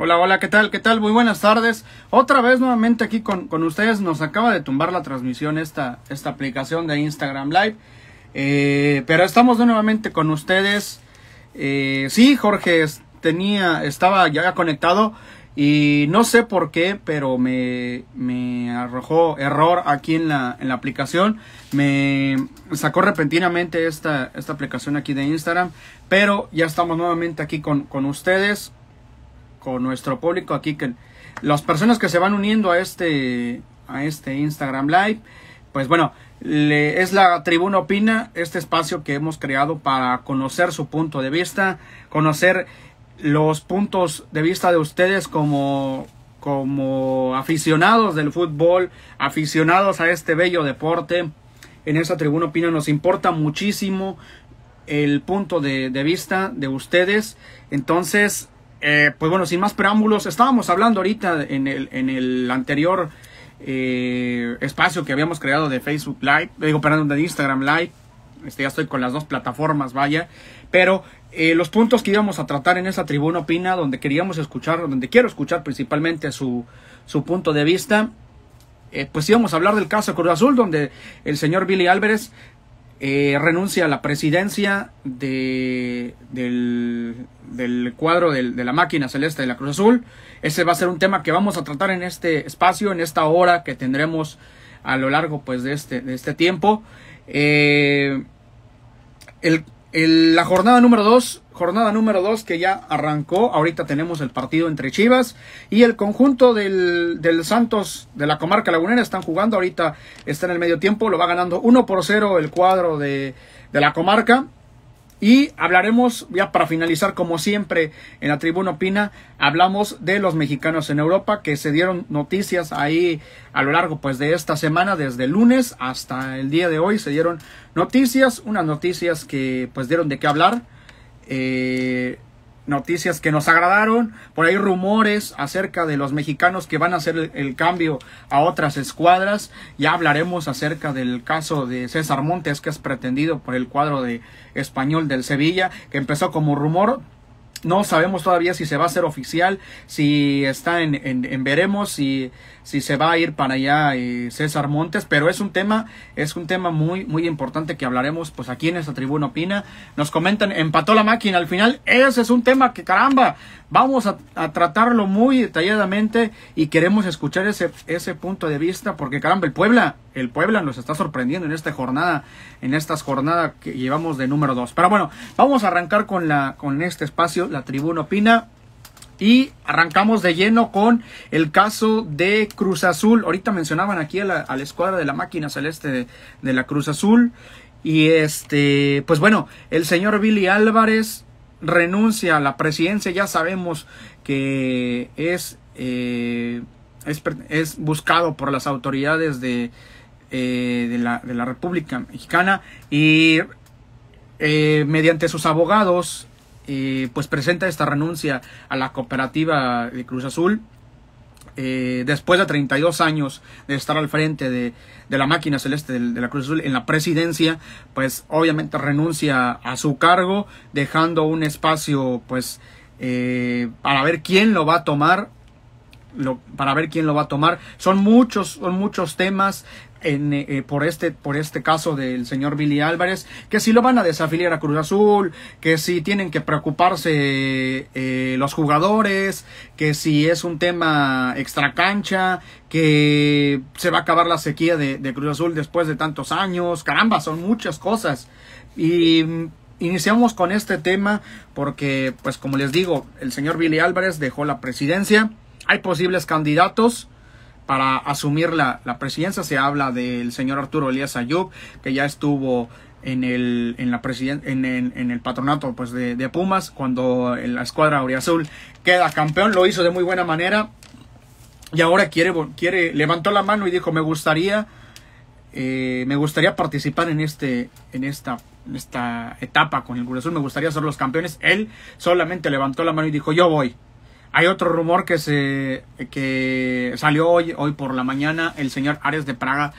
Hola, hola, ¿qué tal? ¿Qué tal? Muy buenas tardes. Otra vez nuevamente aquí con ustedes. Nos acaba de tumbar la transmisión esta aplicación de Instagram Live. Pero estamos nuevamente con ustedes. Sí, Jorge, estaba ya conectado y no sé por qué, pero me arrojó error aquí en la aplicación. Me sacó repentinamente esta aplicación aquí de Instagram. Pero ya estamos nuevamente aquí con ustedes, con nuestro público aquí, que las personas que se van uniendo a este Instagram Live, pues bueno, es la Tribuna Opina, este espacio que hemos creado para conocer su punto de vista, conocer los puntos de vista de ustedes como aficionados del fútbol, aficionados a este bello deporte. En esta Tribuna Opina nos importa muchísimo el punto de vista de ustedes. Entonces, pues bueno, sin más preámbulos, estábamos hablando ahorita en el anterior espacio que habíamos creado de Facebook Live, de Instagram Live. Ya estoy con las dos plataformas, vaya. Pero los puntos que íbamos a tratar en esa Tribuna Opina, donde quiero escuchar principalmente su punto de vista, pues íbamos a hablar del caso Cruz Azul, donde el señor Billy Álvarez renuncia a la presidencia del cuadro de la máquina celeste de la Cruz Azul. Ese va a ser un tema que vamos a tratar en este espacio, en esta hora que tendremos a lo largo pues de este tiempo. La jornada número 2 que ya arrancó. Ahorita tenemos el partido entre Chivas y el conjunto del Santos de la comarca lagunera. Están jugando, ahorita está en el medio tiempo, lo va ganando 1-0 el cuadro de la comarca. Y hablaremos, ya para finalizar, como siempre en la Tribuna Opina, hablamos de los mexicanos en Europa, que se dieron noticias ahí a lo largo pues de esta semana, desde el lunes hasta el día de hoy se dieron noticias, unas noticias que pues dieron de qué hablar, noticias que nos agradaron, por ahí rumores acerca de los mexicanos que van a hacer el cambio a otras escuadras. Ya hablaremos acerca del caso de César Montes, que es pretendido por el cuadro de Español del Sevilla, que empezó como rumor. No sabemos todavía si se va a hacer oficial, si está en veremos, si se va a ir para allá César Montes, pero es un tema muy muy importante que hablaremos pues aquí en esta Tribuna Opina. Nos comentan, empató la máquina al final. Ese es un tema que caramba, vamos a tratarlo muy detalladamente y queremos escuchar ese punto de vista, porque caramba, el Puebla nos está sorprendiendo en esta jornada que llevamos de número 2. Pero bueno, vamos a arrancar con este espacio, la Tribuna Opina. Y arrancamos de lleno con el caso de Cruz Azul. Ahorita mencionaban aquí a la escuadra de la máquina celeste de la Cruz Azul. Y pues bueno, el señor Billy Álvarez renuncia a la presidencia. Ya sabemos que es buscado por las autoridades de la República Mexicana. Y mediante sus abogados, pues presenta esta renuncia a la cooperativa de Cruz Azul, después de 32 años de estar al frente de la máquina celeste de la Cruz Azul en la presidencia. Pues obviamente renuncia a su cargo, dejando un espacio pues para ver quién lo va a tomar. Son muchos temas por este caso del señor Billy Álvarez, que si lo van a desafiliar a Cruz Azul, que si tienen que preocuparse los jugadores, que si es un tema extracancha, que se va a acabar la sequía de Cruz Azul después de tantos años. Caramba, son muchas cosas. Y iniciamos con este tema porque, pues como les digo, el señor Billy Álvarez dejó la presidencia. Hay posibles candidatos para asumir la presidencia. Se habla del señor Arturo Elías Ayub, que ya estuvo en el patronato pues de Pumas, cuando la escuadra auriazul queda campeón. Lo hizo de muy buena manera y ahora levantó la mano y dijo: me gustaría participar en esta etapa con el Cruz Azul, me gustaría ser los campeones. Él solamente levantó la mano y dijo: yo voy. Hay otro rumor que salió hoy por la mañana. El señor Ares de Praga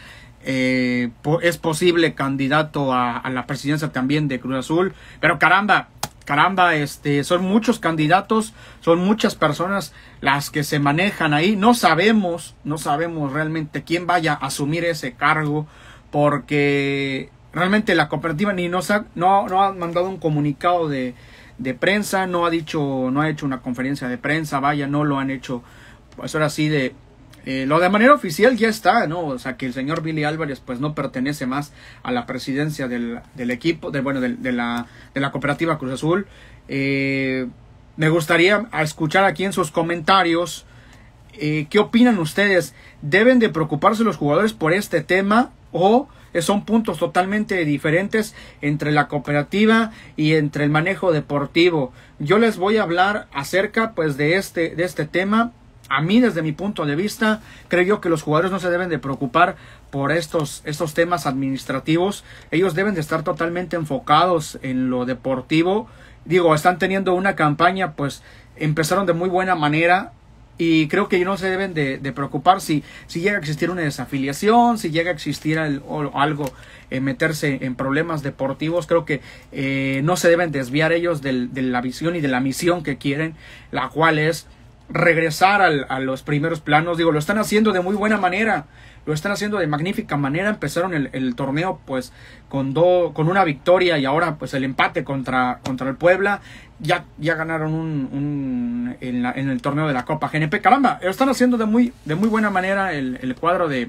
es posible candidato a la presidencia también de Cruz Azul. Pero caramba, caramba, son muchos candidatos, son muchas personas las que se manejan ahí. No sabemos realmente quién vaya a asumir ese cargo, porque realmente la cooperativa no ha mandado un comunicado de prensa, no ha hecho una conferencia de prensa, vaya, no lo han hecho, pues ahora sí lo de manera oficial ya está, ¿no? O sea, que el señor Billy Álvarez pues no pertenece más a la presidencia del equipo, de la cooperativa Cruz Azul. Me gustaría escuchar aquí en sus comentarios qué opinan ustedes. ¿Deben de preocuparse los jugadores por este tema o son puntos totalmente diferentes entre la cooperativa y entre el manejo deportivo? Yo les voy a hablar acerca pues de este tema. A mí, desde mi punto de vista, creo yo que los jugadores no se deben de preocupar por estos temas administrativos. Ellos deben de estar totalmente enfocados en lo deportivo. Digo, están teniendo una campaña, pues empezaron de muy buena manera y creo que no se deben de preocupar si llega a existir una desafiliación, si llega a existir algo, meterse en problemas deportivos. Creo que no se deben desviar ellos de la visión y de la misión que quieren, la cual es regresar a los primeros planos. Digo, lo están haciendo de muy buena manera, lo están haciendo de magnífica manera. Empezaron el torneo pues con una victoria y ahora pues el empate contra el Puebla. Ya ganaron en el torneo de la Copa GNP. Caramba, lo están haciendo de muy buena manera el cuadro de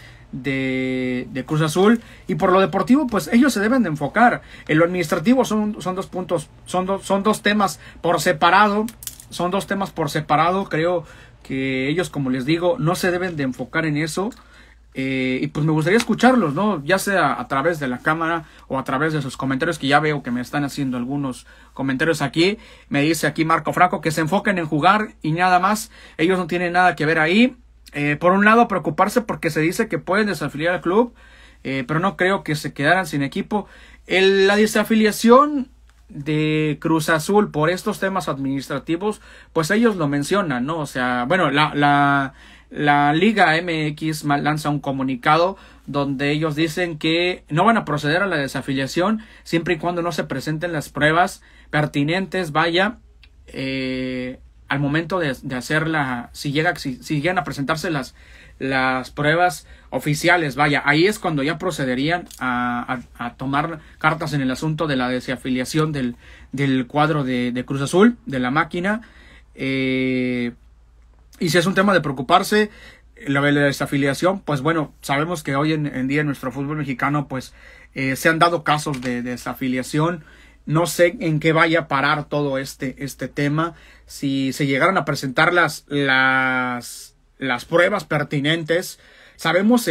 Cruz Azul. Y por lo deportivo pues ellos se deben de enfocar. En lo administrativo son dos puntos, son dos temas por separado. Son dos temas por separado. Creo que ellos, como les digo, no se deben de enfocar en eso. Y pues me gustaría escucharlos, ¿no? Ya sea a través de la cámara o a través de sus comentarios, que ya veo que me están haciendo algunos comentarios aquí. Me dice aquí Marco Franco que se enfoquen en jugar y nada más. Ellos no tienen nada que ver ahí. Por un lado, preocuparse porque se dice que pueden desafiliar al club, pero no creo que se quedaran sin equipo. La desafiliación de Cruz Azul por estos temas administrativos, pues ellos lo mencionan, ¿no? O sea, bueno, la Liga MX lanza un comunicado donde ellos dicen que no van a proceder a la desafiliación siempre y cuando no se presenten las pruebas pertinentes, vaya, al momento de hacerla, si llegan a presentarse las pruebas oficiales, vaya, ahí es cuando ya procederían a tomar cartas en el asunto de la desafiliación del cuadro de Cruz Azul, de la máquina. Y si es un tema de preocuparse, la desafiliación, pues bueno, sabemos que hoy en día en nuestro fútbol mexicano, pues se han dado casos de desafiliación. No sé en qué vaya a parar todo este tema. Si se llegaran a presentar las pruebas pertinentes, sabemos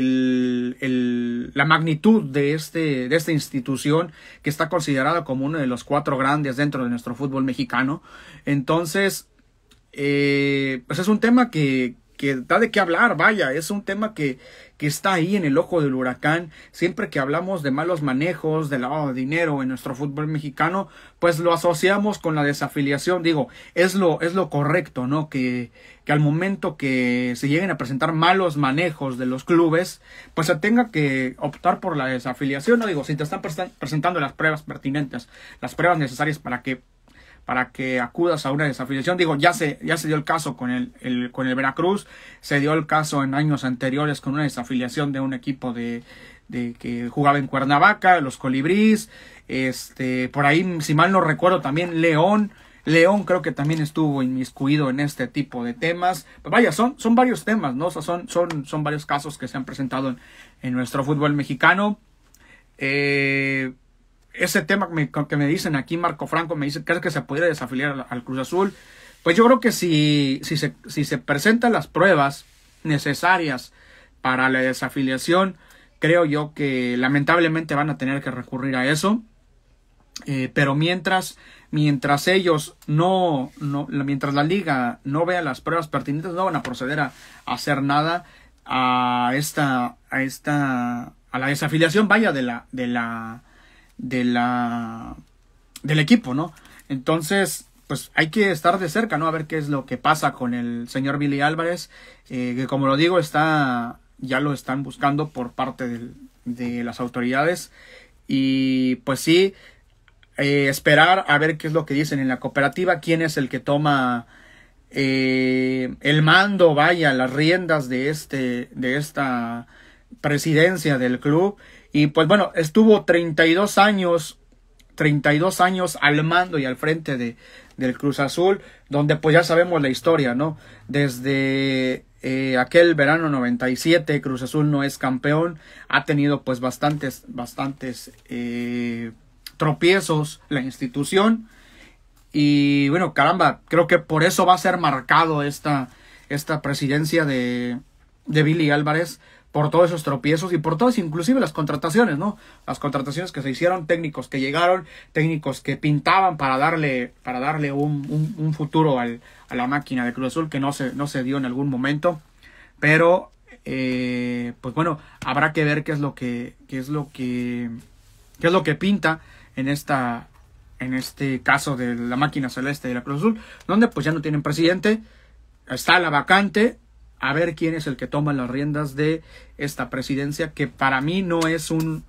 la magnitud de esta institución que está considerada como uno de los 4 grandes dentro de nuestro fútbol mexicano. Entonces, pues es un tema que da de qué hablar, vaya, es un tema que está ahí en el ojo del huracán. Siempre que hablamos de malos manejos, de lavado de dinero en nuestro fútbol mexicano, pues lo asociamos con la desafiliación. Digo, es lo correcto, ¿no? Que al momento que se lleguen a presentar malos manejos de los clubes, pues se tenga que optar por la desafiliación, ¿no? Digo, si te están presentando las pruebas pertinentes, las pruebas necesarias para que acudas a una desafiliación. Digo, ya se dio el caso con el Veracruz, se dio el caso en años anteriores con una desafiliación de un equipo de que jugaba en Cuernavaca, los Colibríes, por ahí, si mal no recuerdo, también León creo que también estuvo inmiscuido en este tipo de temas. Pues vaya, son varios temas, ¿no? O sea, son varios casos que se han presentado en nuestro fútbol mexicano. Ese tema que me dicen aquí, Marco Franco me dice, ¿crees que se pudiera desafiliar al Cruz Azul? Pues yo creo que si se presentan las pruebas necesarias para la desafiliación, creo yo que lamentablemente van a tener que recurrir a eso. Pero mientras ellos mientras la liga no vea las pruebas pertinentes, no van a proceder a hacer nada a la desafiliación, vaya, del equipo, ¿no? Entonces, pues hay que estar de cerca, ¿no? A ver qué es lo que pasa con el señor Billy Álvarez, que como lo digo, ya lo están buscando por parte de las autoridades. Y pues sí, esperar a ver qué es lo que dicen en la cooperativa, quién es el que toma el mando, vaya, las riendas de esta presidencia del club. Y pues bueno, estuvo 32 años al mando y al frente del Cruz Azul, donde pues ya sabemos la historia, ¿no? Desde aquel verano 97, Cruz Azul no es campeón, ha tenido pues bastantes tropiezos la institución. Y bueno, caramba, creo que por eso va a ser marcado esta presidencia de Billy Álvarez, por todos esos tropiezos y por todas, inclusive las contrataciones, ¿no? Las contrataciones que se hicieron, técnicos que llegaron, técnicos que pintaban para darle un futuro a la máquina de Cruz Azul, que no se dio en algún momento. Pero pues bueno, habrá que ver qué es lo que pinta en este caso de la máquina celeste de la Cruz Azul, donde pues ya no tienen presidente, está la vacante, a ver quién es el que toma las riendas de esta presidencia, que para mí no es un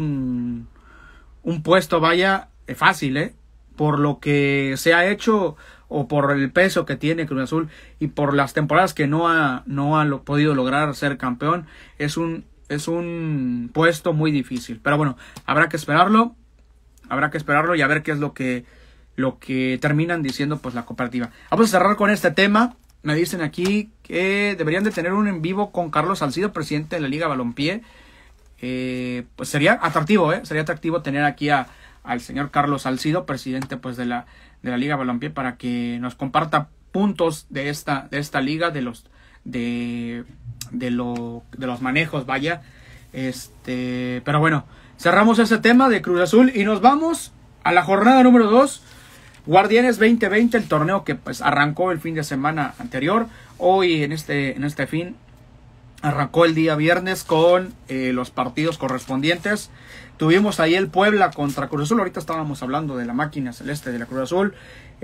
puesto, vaya, fácil, por lo que se ha hecho o por el peso que tiene Cruz Azul y por las temporadas que no ha podido lograr ser campeón, es un puesto muy difícil. Pero bueno, habrá que esperarlo y a ver qué es lo que terminan diciendo pues la cooperativa. Vamos a cerrar con este tema. Me dicen aquí que deberían de tener un en vivo con Carlos Salcido, presidente de la Liga Balompié. Pues sería atractivo, sería atractivo tener aquí al señor Carlos Salcido, presidente pues de la Liga Balompié, para que nos comparta puntos de esta liga, de los manejos, vaya. Pero bueno, cerramos ese tema de Cruz Azul y nos vamos a la jornada número 2. Guardianes 2020, el torneo que pues arrancó el fin de semana anterior. Hoy en este fin arrancó el día viernes con los partidos correspondientes. Tuvimos ahí el Puebla contra Cruz Azul. Ahorita estábamos hablando de la máquina celeste de la Cruz Azul.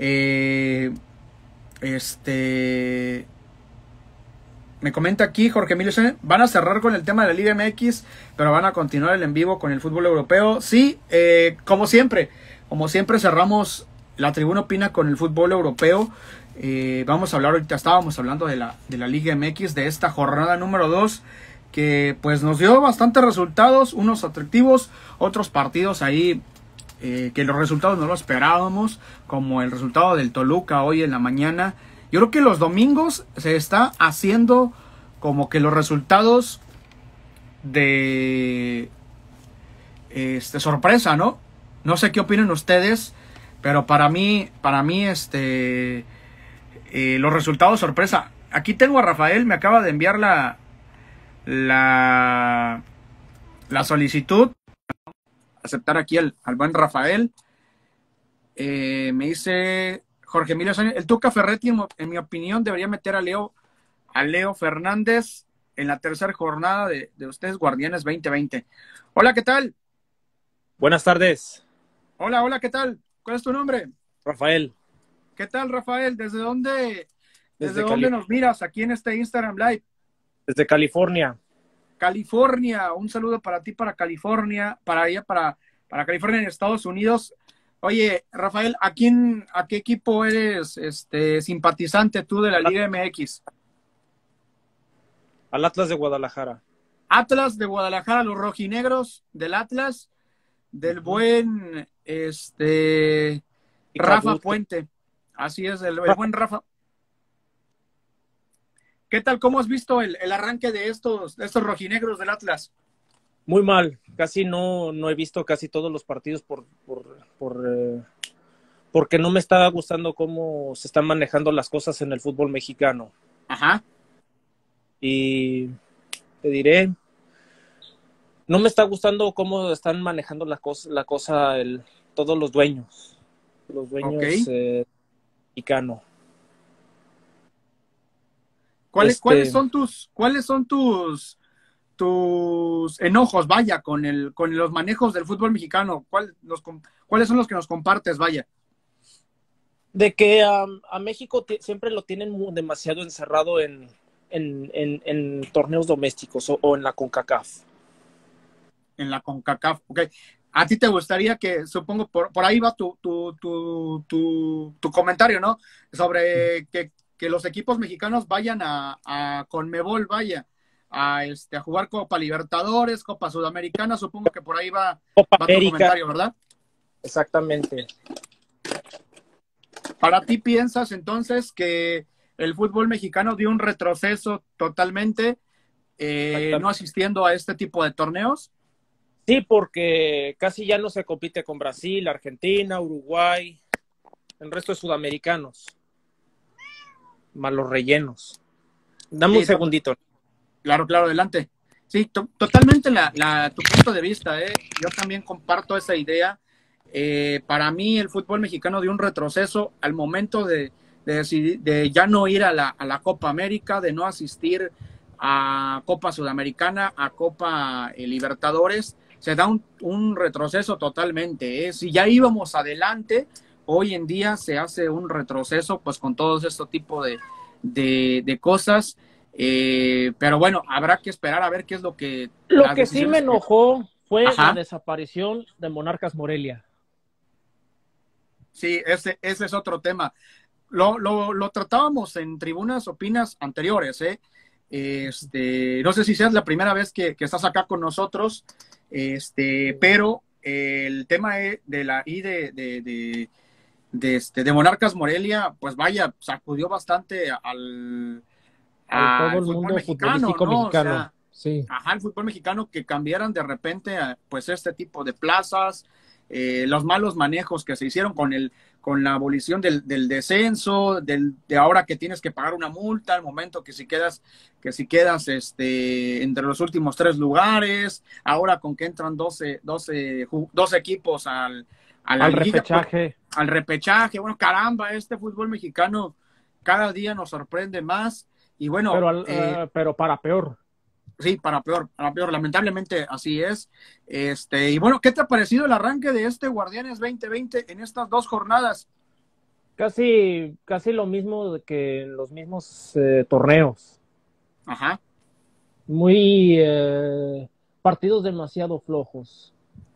Me comenta aquí Jorge Emilio, van a cerrar con el tema de la Liga MX, pero van a continuar el en vivo con el fútbol europeo. Sí, como siempre cerramos la Tribuna Opina con el fútbol europeo. Vamos a hablar, ahorita estábamos hablando de la Liga MX, de esta jornada número 2, que pues nos dio bastantes resultados, unos atractivos, otros partidos ahí que los resultados no los esperábamos, como el resultado del Toluca hoy en la mañana. Yo creo que los domingos se está haciendo como que los resultados de sorpresa, ¿no? No sé qué opinan ustedes, pero para mí los resultados sorpresa. Aquí tengo a Rafael, me acaba de enviar la solicitud. Aceptar aquí al buen Rafael. Me dice Jorge Emilio Sánchez, el Tuca Ferretti, en mi opinión, debería meter a Leo Fernández en la tercera jornada de ustedes, Guardianes 2020. Hola, ¿qué tal? Buenas tardes. Hola, ¿qué tal? ¿Cuál es tu nombre? Rafael. ¿Qué tal, Rafael? ¿Desde dónde nos miras aquí en este Instagram Live? Desde California. California, un saludo para ti, para California, para allá, para California en Estados Unidos. Oye, Rafael, ¿a qué equipo eres simpatizante tú de la Liga MX? Al Atlas de Guadalajara. Atlas de Guadalajara, los rojinegros del Atlas, del buen Rafa Puente. Así es, el buen Rafa. ¿Qué tal? ¿Cómo has visto el arranque de estos rojinegros del Atlas? Muy mal. Casi no he visto casi todos los partidos porque no me está gustando cómo se están manejando las cosas en el fútbol mexicano. Ajá. Y te diré, no me está gustando cómo están manejando la cosa todos los dueños Okay. mexicanos. ¿Cuáles son tus enojos, vaya, con los manejos del fútbol mexicano? ¿Cuáles son los que nos compartes, vaya? De que a México siempre lo tienen demasiado encerrado en torneos domésticos o en la CONCACAF. En la CONCACAF, ok. a ti te gustaría que, supongo, por ahí va tu comentario, ¿no? Sobre que los equipos mexicanos vayan a Conmebol, vaya, a jugar Copa Libertadores, Copa Sudamericana, supongo que por ahí Copa va tu América, comentario, ¿verdad? exactamente. ¿Para ti piensas entonces que el fútbol mexicano dio un retroceso totalmente no Exactamente. asistiendo a este tipo de torneos? Sí, porque casi ya no se compite con Brasil, Argentina, Uruguay, el resto de sudamericanos, más los rellenos. Dame un Sí, segundito. claro, claro, adelante. Sí, totalmente tu punto de vista, ¿eh? Yo también comparto esa idea. Para mí el fútbol mexicano dio un retroceso al momento de decidir, de ya no ir a la Copa América, de no asistir a Copa Sudamericana, a Copa Libertadores. Se da un retroceso totalmente, ¿eh? Si ya íbamos adelante, hoy en día se hace un retroceso pues con todos estos tipos de cosas. Pero bueno, habrá que esperar a ver qué es lo que Lo las que sí me decisiones que... enojó fue la Ajá, desaparición de Monarcas Morelia. sí, ese es otro tema. Lo tratábamos en tribunas opinas anteriores, ¿eh? No sé si seas la primera vez que estás acá con nosotros, pero el tema de la I de Monarcas Morelia, pues vaya, sacudió bastante Al todo al el fútbol mundo mexicano, futbolístico ¿no? O mexicano. sea, Sí. ajá, el fútbol mexicano que cambiaran de repente pues este tipo de plazas, los malos manejos que se hicieron con la abolición del descenso, de ahora que tienes que pagar una multa al momento que si quedas entre los últimos tres lugares, ahora con que entran 12 equipos a la Al liguilla, pues repechaje. al repechaje, bueno, caramba, este fútbol mexicano cada día nos sorprende más y bueno, Pero para peor. sí, para peor, lamentablemente así es. Y bueno, ¿qué te ha parecido el arranque de este Guardianes 2020 en estas dos jornadas? Casi lo mismo que en los mismos torneos. Ajá. Muy partidos demasiado flojos.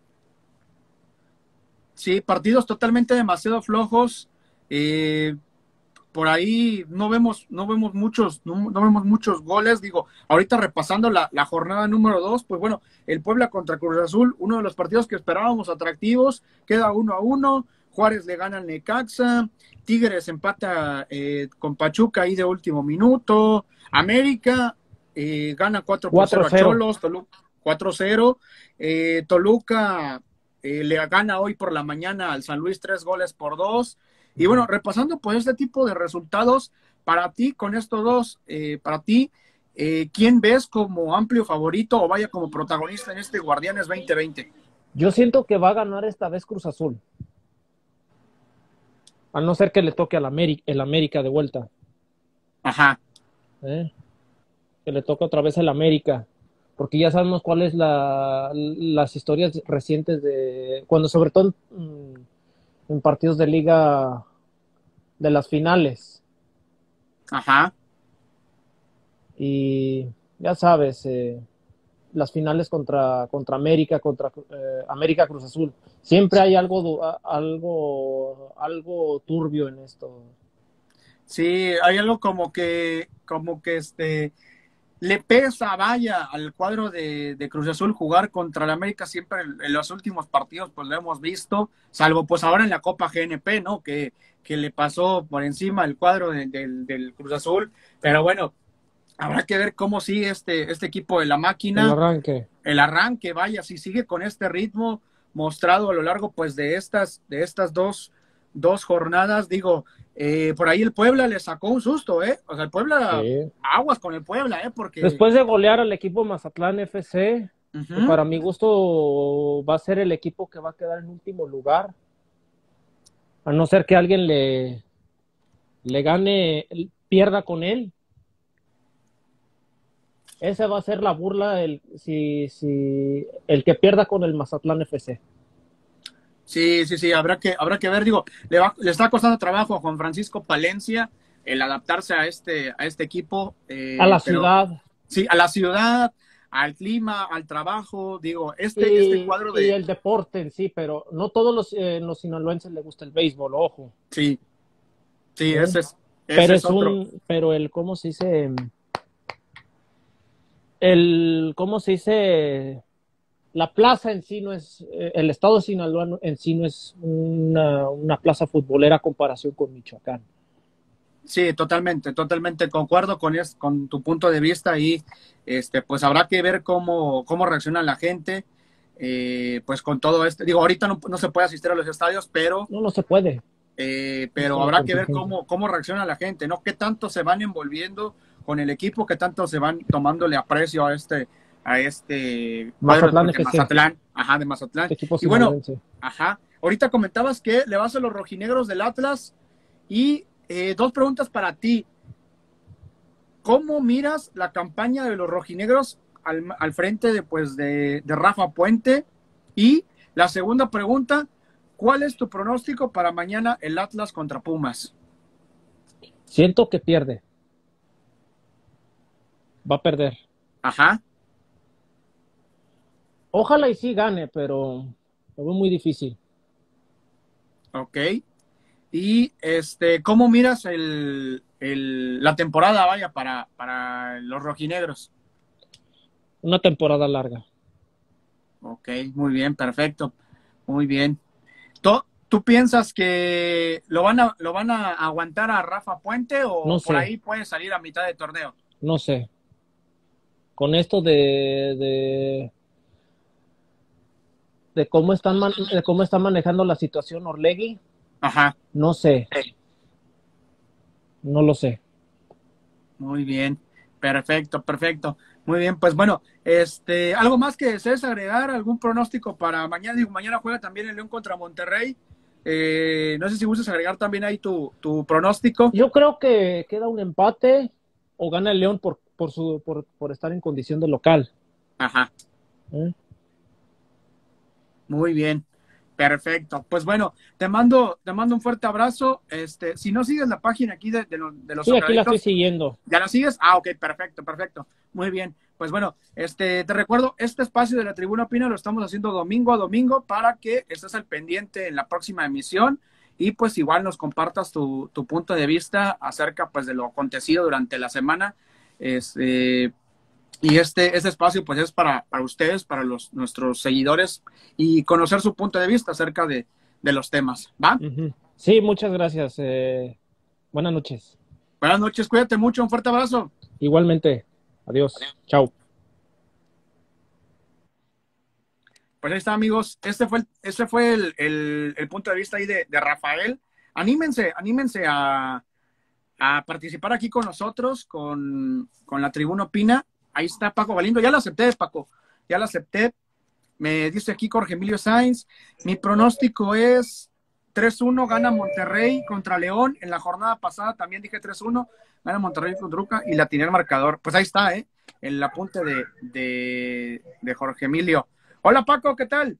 Sí, partidos totalmente demasiado flojos. Eh, por ahí no vemos muchos goles. Digo, ahorita repasando la jornada número 2, pues bueno, el Puebla contra Cruz Azul, uno de los partidos que esperábamos atractivos, queda 1-1. Juárez le gana al Necaxa, Tigres empata con Pachuca ahí de último minuto, América gana 4-0 a 4-0. Cholos, Toluca 4-0, Toluca le gana hoy por la mañana al San Luis 3-2. Y bueno, repasando pues este tipo de resultados, para ti, con estos dos, para ti, ¿quién ves como amplio favorito o vaya como protagonista en este Guardianes 2020? Yo siento que va a ganar esta vez Cruz Azul. A no ser que le toque al el América de vuelta. Ajá. Que le toque otra vez el América. Porque ya sabemos cuáles las historias recientes de cuando sobre todo en partidos de liga de las finales. Ajá. Y ya sabes, las finales contra América, contra América Cruz Azul. Siempre hay algo turbio en esto. Sí, hay algo como que le pesa, vaya, al cuadro de Cruz Azul jugar contra el América siempre en los últimos partidos, pues lo hemos visto, salvo pues ahora en la Copa GNP, ¿no? Que le pasó por encima el cuadro del Cruz Azul, pero bueno, habrá que ver cómo sigue este equipo de la El máquina, arranque. el arranque, vaya, si sigue con este ritmo mostrado a lo largo pues de estas dos jornadas, digo, por ahí el Puebla le sacó un susto, ¿eh? O sea, el Puebla, Sí. aguas con el Puebla, ¿eh? Porque... Después de golear al equipo Mazatlán FC, que Uh-huh. para mi gusto va a ser el equipo que va a quedar en último lugar, a no ser que alguien le gane, pierda con él. Esa va a ser la burla si el que pierda con el Mazatlán FC. Sí, sí, sí, habrá que ver, digo, le está costando trabajo a Juan Francisco Palencia el adaptarse a este equipo, A la pero ciudad. sí, a la ciudad, al clima, al trabajo, digo, este cuadro Y de, el deporte en sí, pero no todos los sinaloenses les gusta el béisbol, ojo. sí, sí, ¿Eh? ese es otro. Pero el, ¿cómo se dice? El, ¿cómo se dice? La plaza en sí no es, el estado de Sinaloa en sí no es una plaza futbolera a comparación con Michoacán. Sí, totalmente, totalmente concuerdo con tu punto de vista y pues habrá que ver cómo reacciona la gente, pues con todo esto. Digo, ahorita no se puede asistir a los estadios, No, no se puede. pero Por la habrá que ver contingencia. cómo reacciona la gente, ¿no? Qué tanto se van envolviendo con el equipo, qué tanto se van tomándole aprecio a este cuadro Mazatlán pues, de FC, Mazatlán, ajá, de Mazatlán. equipo Y bueno, sinaloense. ajá, ahorita comentabas que le vas a los rojinegros del Atlas y dos preguntas para ti. ¿Cómo miras la campaña de los rojinegros al frente de Rafa Puente? Y la segunda pregunta, ¿cuál es tu pronóstico para mañana el Atlas contra Pumas? Siento que pierde. Va a perder. Ajá, Ojalá y sí gane, pero lo veo muy difícil. ok. Y ¿cómo miras la temporada, vaya, para los rojinegros? Una temporada larga. Ok, muy bien, perfecto. Muy bien. ¿Tú piensas que lo van a aguantar a Rafa Puente No o por sé, ahí puede salir a mitad de torneo? no sé. Con esto de cómo de cómo están manejando la situación Orlegui, Ajá, no sé, no lo sé. muy bien. Perfecto, perfecto. Muy bien, pues bueno, ¿algo más que desees agregar? ¿Algún pronóstico para mañana? Digo, mañana juega también el León contra Monterrey. No sé si gustas agregar también ahí tu pronóstico. Yo creo que queda un empate o gana el León por estar en condición de local. Ajá, ¿Eh? muy bien. Perfecto. Pues bueno, te mando un fuerte abrazo. Si no sigues la página aquí de los Sí, aquí la estoy Socraditos, siguiendo. ¿ya la sigues? Ah, ok, perfecto, perfecto. Muy bien. Pues bueno, te recuerdo, este espacio de la Tribuna Opina lo estamos haciendo domingo a domingo para que estés al pendiente en la próxima emisión y pues igual nos compartas tu punto de vista acerca pues de lo acontecido durante la semana. Y este espacio pues es para ustedes, para nuestros seguidores y conocer su punto de vista acerca de los temas. ¿Va? Ujú. Sí, muchas gracias. Buenas noches. Buenas noches, cuídate mucho, un fuerte abrazo. Igualmente. Adiós. Chao. Pues ahí está, amigos. Este fue el punto de vista ahí de Rafael. Anímense a participar aquí con nosotros, con la Tribuna Opina. Ahí está Paco Galindo. Ya lo acepté, Paco. Ya lo acepté. Me dice aquí Jorge Emilio Sainz. Mi pronóstico es 3-1, gana Monterrey contra León. En la jornada pasada también dije 3-1, gana Monterrey contra Druca y la tiene el marcador. Pues ahí está, el apunte de Jorge Emilio. Hola Paco, ¿qué tal?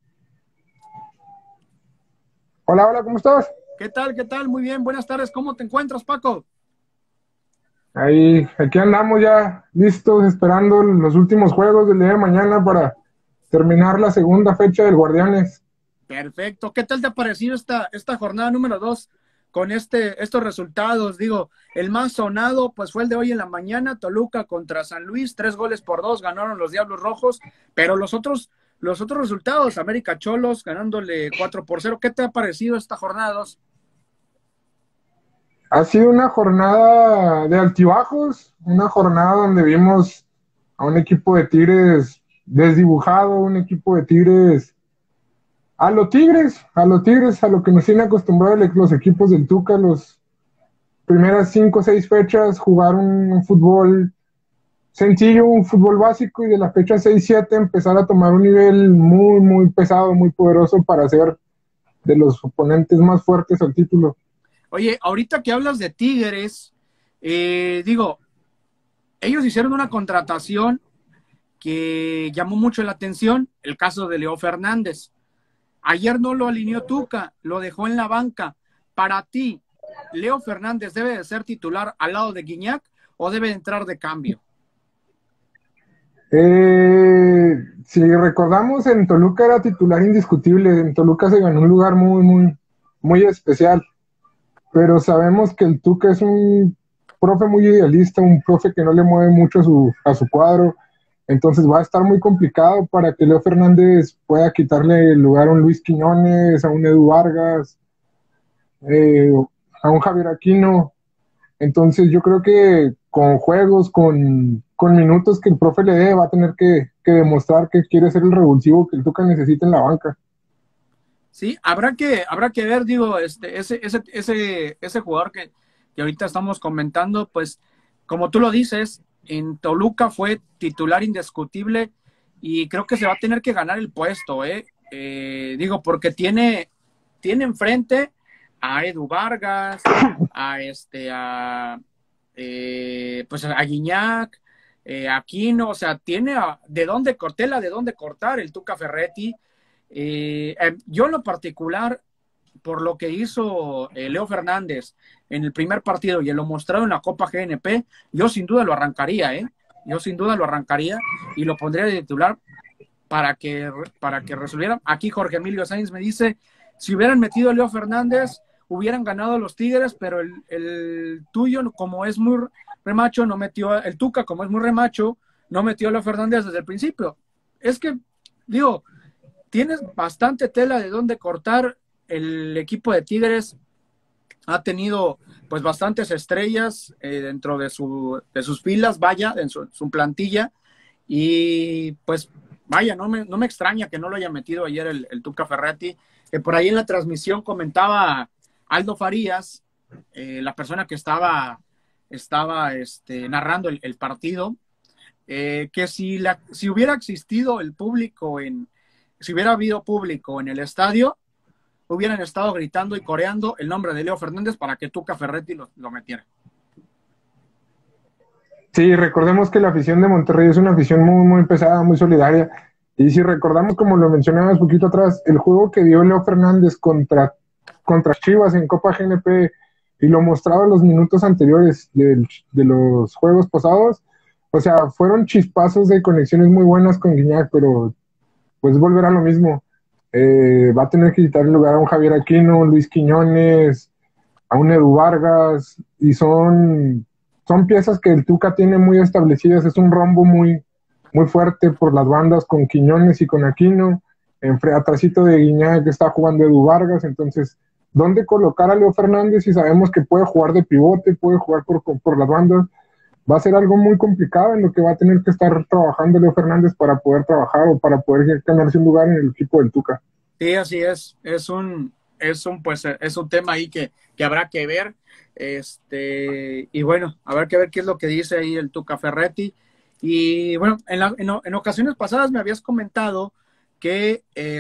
Hola, hola, ¿cómo estás? ¿Qué tal? ¿Qué tal? Muy bien, buenas tardes. ¿Cómo te encuentras, Paco? Ahí, aquí andamos ya listos, esperando los últimos juegos del día de mañana para terminar la segunda fecha del Guardianes. Perfecto. ¿Qué tal te ha parecido esta jornada número 2 con estos resultados? Digo, el más sonado pues fue el de hoy en la mañana, Toluca contra San Luis, 3-2 ganaron los Diablos Rojos, pero los otros resultados, América Cholos ganándole 4-0. ¿Qué te ha parecido esta jornada 2? Ha sido una jornada de altibajos, una jornada donde vimos a un equipo de Tigres desdibujado, un equipo de Tigres a lo que nos tienen acostumbrados los equipos del Tuca, los primeras 5 o 6 fechas, jugar un fútbol sencillo, un fútbol básico y de la fecha 6-7 empezar a tomar un nivel muy, muy pesado, muy poderoso para ser de los oponentes más fuertes al título. Oye, ahorita que hablas de Tigres, digo, ellos hicieron una contratación que llamó mucho la atención, el caso de Leo Fernández. Ayer no lo alineó Tuca, lo dejó en la banca. Para ti, ¿Leo Fernández debe de ser titular al lado de Guiñac o debe entrar de cambio? Si recordamos, en Toluca era titular indiscutible, en Toluca se ganó un lugar muy especial, pero sabemos que el Tuca es un profe muy idealista, un profe que no le mueve mucho a su cuadro, entonces va a estar muy complicado para que Leo Fernández pueda quitarle el lugar a un Luis Quiñones, a un Edu Vargas, eh, a un Javier Aquino. Entonces yo creo que con juegos, con minutos que el profe le dé, va a tener que demostrar que quiere ser el revulsivo que el Tuca necesita en la banca. Sí, habrá que ver, digo, ese jugador que ahorita estamos comentando, pues, como tú lo dices, en Toluca fue titular indiscutible y creo que se va a tener que ganar el puesto, ¿eh? Digo, porque tiene enfrente a Edu Vargas, pues a Guiñac, Aquino, o sea, tiene de dónde cortar el Tuca Ferretti. Yo en lo particular, por lo que hizo Leo Fernández en el primer partido y en lo mostrado en la Copa GNP, yo sin duda lo arrancaría, yo sin duda lo arrancaría y lo pondría de titular para que resolvieran. Aquí Jorge Emilio Sainz me dice, si hubieran metido a Leo Fernández, hubieran ganado los Tigres, pero el tuyo, como es muy remacho, no metió, el Tuca, como es muy remacho, no metió a Leo Fernández desde el principio. Es que, digo, tienes bastante tela de dónde cortar. El equipo de Tigres ha tenido pues bastantes estrellas dentro de sus filas, vaya, en su plantilla, y pues vaya, no me extraña que no lo haya metido ayer el Tuca Ferretti. Por ahí en la transmisión comentaba Aldo Farías, la persona que estaba narrando el partido, que si hubiera existido el público si hubiera habido público en el estadio, hubieran estado gritando y coreando el nombre de Leo Fernández para que Tuca Ferretti lo metiera. Sí, recordemos que la afición de Monterrey es una afición muy pesada, muy solidaria. Y si recordamos, como lo mencionabas poquito atrás, el juego que dio Leo Fernández contra Chivas en Copa GNP y lo mostraba en los minutos anteriores de los juegos pasados, o sea, fueron chispazos de conexiones muy buenas con Guiñac, pero pues volverá a lo mismo. Va a tener que quitar el lugar a un Javier Aquino, Luis Quiñones, a un Edu Vargas, y son piezas que el Tuca tiene muy establecidas. Es un rombo muy fuerte por las bandas con Quiñones y con Aquino, atrásito de Guiñac que está jugando Edu Vargas. Entonces, ¿dónde colocar a Leo Fernández si sabemos que puede jugar de pivote, puede jugar por las bandas? Va a ser algo muy complicado en lo que va a tener que estar trabajando Leo Fernández para poder trabajar o para poder ganarse un lugar en el equipo del Tuca. Sí, así es. Es un tema ahí que habrá que ver. Y bueno, habrá que ver qué es lo que dice ahí el Tuca Ferretti. Y bueno, en ocasiones pasadas me habías comentado que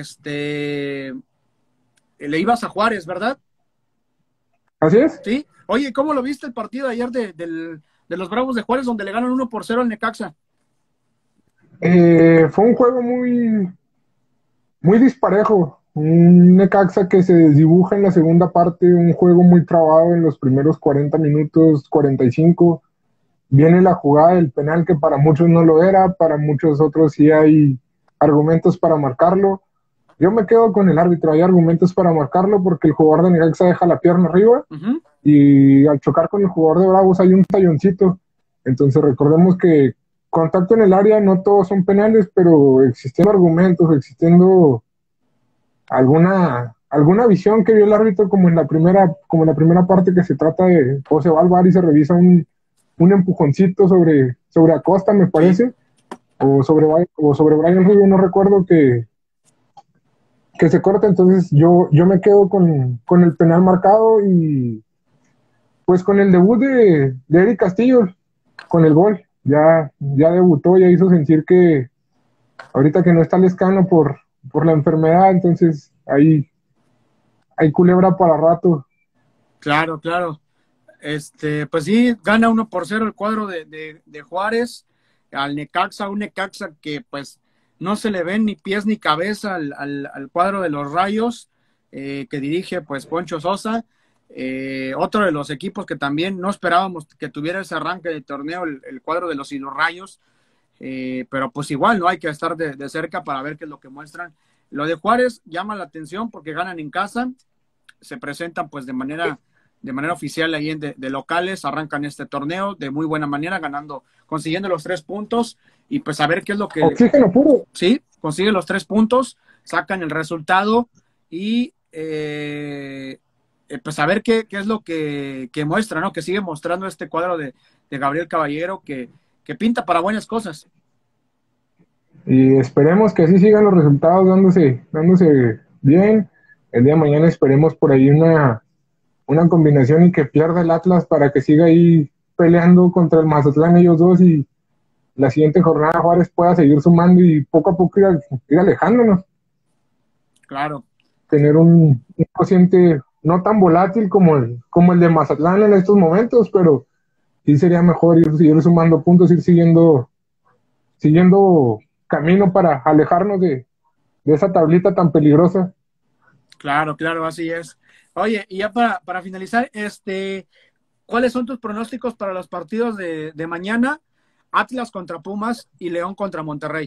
le ibas a Juárez, ¿verdad? Así es. Sí. Oye, ¿cómo lo viste el partido de ayer de los Bravos de Juárez, donde le ganan 1-0 al Necaxa? Fue un juego muy disparejo. Un Necaxa que se desdibuja en la segunda parte, un juego muy trabado en los primeros 40 minutos, 45. Viene la jugada del penal que para muchos no lo era, para muchos otros sí hay argumentos para marcarlo. Yo me quedo con el árbitro, hay argumentos para marcarlo porque el jugador de Necaxa deja la pierna arriba y al chocar con el jugador de Bravos hay un talloncito. Entonces recordemos que contacto en el área no todos son penales, pero existiendo argumentos, existiendo alguna visión que vio el árbitro como en la primera parte, que se trata de, o se va al VAR y se revisa un empujoncito sobre Acosta, me parece, o sobre Brian Rubio, no recuerdo, que se corta. Entonces yo me quedo con el penal marcado y pues con el debut de Eric Castillo, con el gol. Ya debutó, ya hizo sentir que ahorita que no está Lescano por la enfermedad, entonces hay culebra para rato. Claro. Pues sí, gana 1-0 el cuadro de Juárez al Necaxa, un Necaxa que pues no se le ven ni pies ni cabeza al cuadro de los Rayos, que dirige pues Poncho Sosa. Otro de los equipos que también no esperábamos que tuviera ese arranque de torneo, el cuadro de los Rayos, pero pues igual, ¿no? Hay que estar de cerca para ver qué es lo que muestran. Lo de Juárez llama la atención porque ganan en casa, se presentan pues de manera oficial ahí de locales, arrancan este torneo de muy buena manera, consiguiendo los 3 puntos, y pues a ver qué es lo que... Oxígeno puro. Sí, consiguen los 3 puntos, sacan el resultado, y pues a ver qué es lo que muestra, ¿no? Que sigue mostrando este cuadro de Gabriel Caballero, que pinta para buenas cosas. Y esperemos que así sigan los resultados dándose bien. El día de mañana esperemos por ahí una combinación y que pierda el Atlas para que siga ahí peleando contra el Mazatlán ellos dos, y la siguiente jornada Juárez pueda seguir sumando y poco a poco ir alejándonos. Claro. Tener un cociente no tan volátil como el de Mazatlán en estos momentos, pero sí sería mejor seguir sumando puntos, ir siguiendo camino para alejarnos de esa tablita tan peligrosa. Claro, así es. Oye, y ya para finalizar, ¿cuáles son tus pronósticos para los partidos de mañana? Atlas contra Pumas y León contra Monterrey.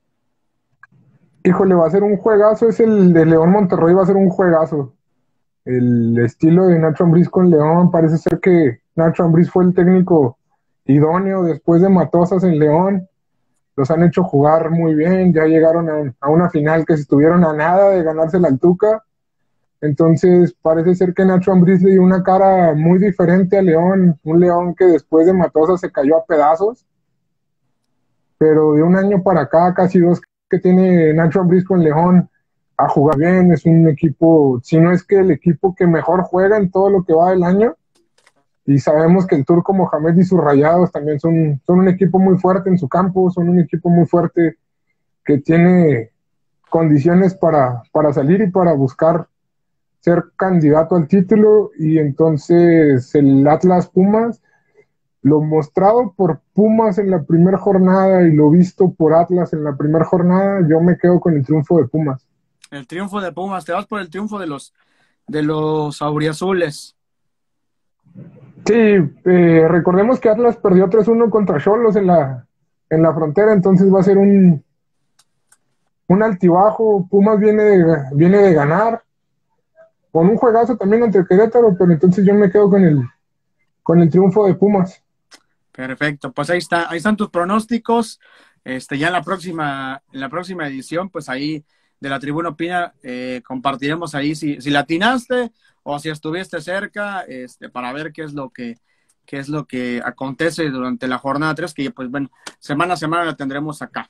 Híjole, va a ser un juegazo, es el de León Monterrey, va a ser un juegazo. El estilo de Nacho Ambriz con León, parece ser que Nacho Ambriz fue el técnico idóneo después de Matosas en León. Los han hecho jugar muy bien, ya llegaron a una final que se estuvieron a nada de ganarse la Tuca. Entonces parece ser que Nacho Ambriz le dio una cara muy diferente a León, un León que después de Matosas se cayó a pedazos, pero de un año para acá, casi 2 que tiene Nacho Ambriz con León, a jugar bien, es un equipo, si no es que el equipo que mejor juega en todo lo que va del año, y sabemos que el Turco Mohamed y sus Rayados también son un equipo muy fuerte en su campo, son un equipo muy fuerte que tiene condiciones para salir y para buscar ser candidato al título. Y entonces el Atlas Pumas, lo mostrado por Pumas en la primera jornada y lo visto por Atlas en la primera jornada, yo me quedo con el triunfo de Pumas. El triunfo de Pumas, te vas por el triunfo de los auriazules. Sí, recordemos que Atlas perdió 3-1 contra Xolos en la frontera, entonces va a ser un altibajo. Pumas viene de ganar, con un juegazo también entre Querétaro, pero entonces yo me quedo con el triunfo de Pumas. Perfecto, pues ahí están tus pronósticos. Ya en la próxima edición, pues ahí de la Tribuna Opina, compartiremos ahí si la atinaste o si estuviste cerca, para ver qué es lo que acontece durante la jornada 3, que pues bueno, semana a semana la tendremos acá.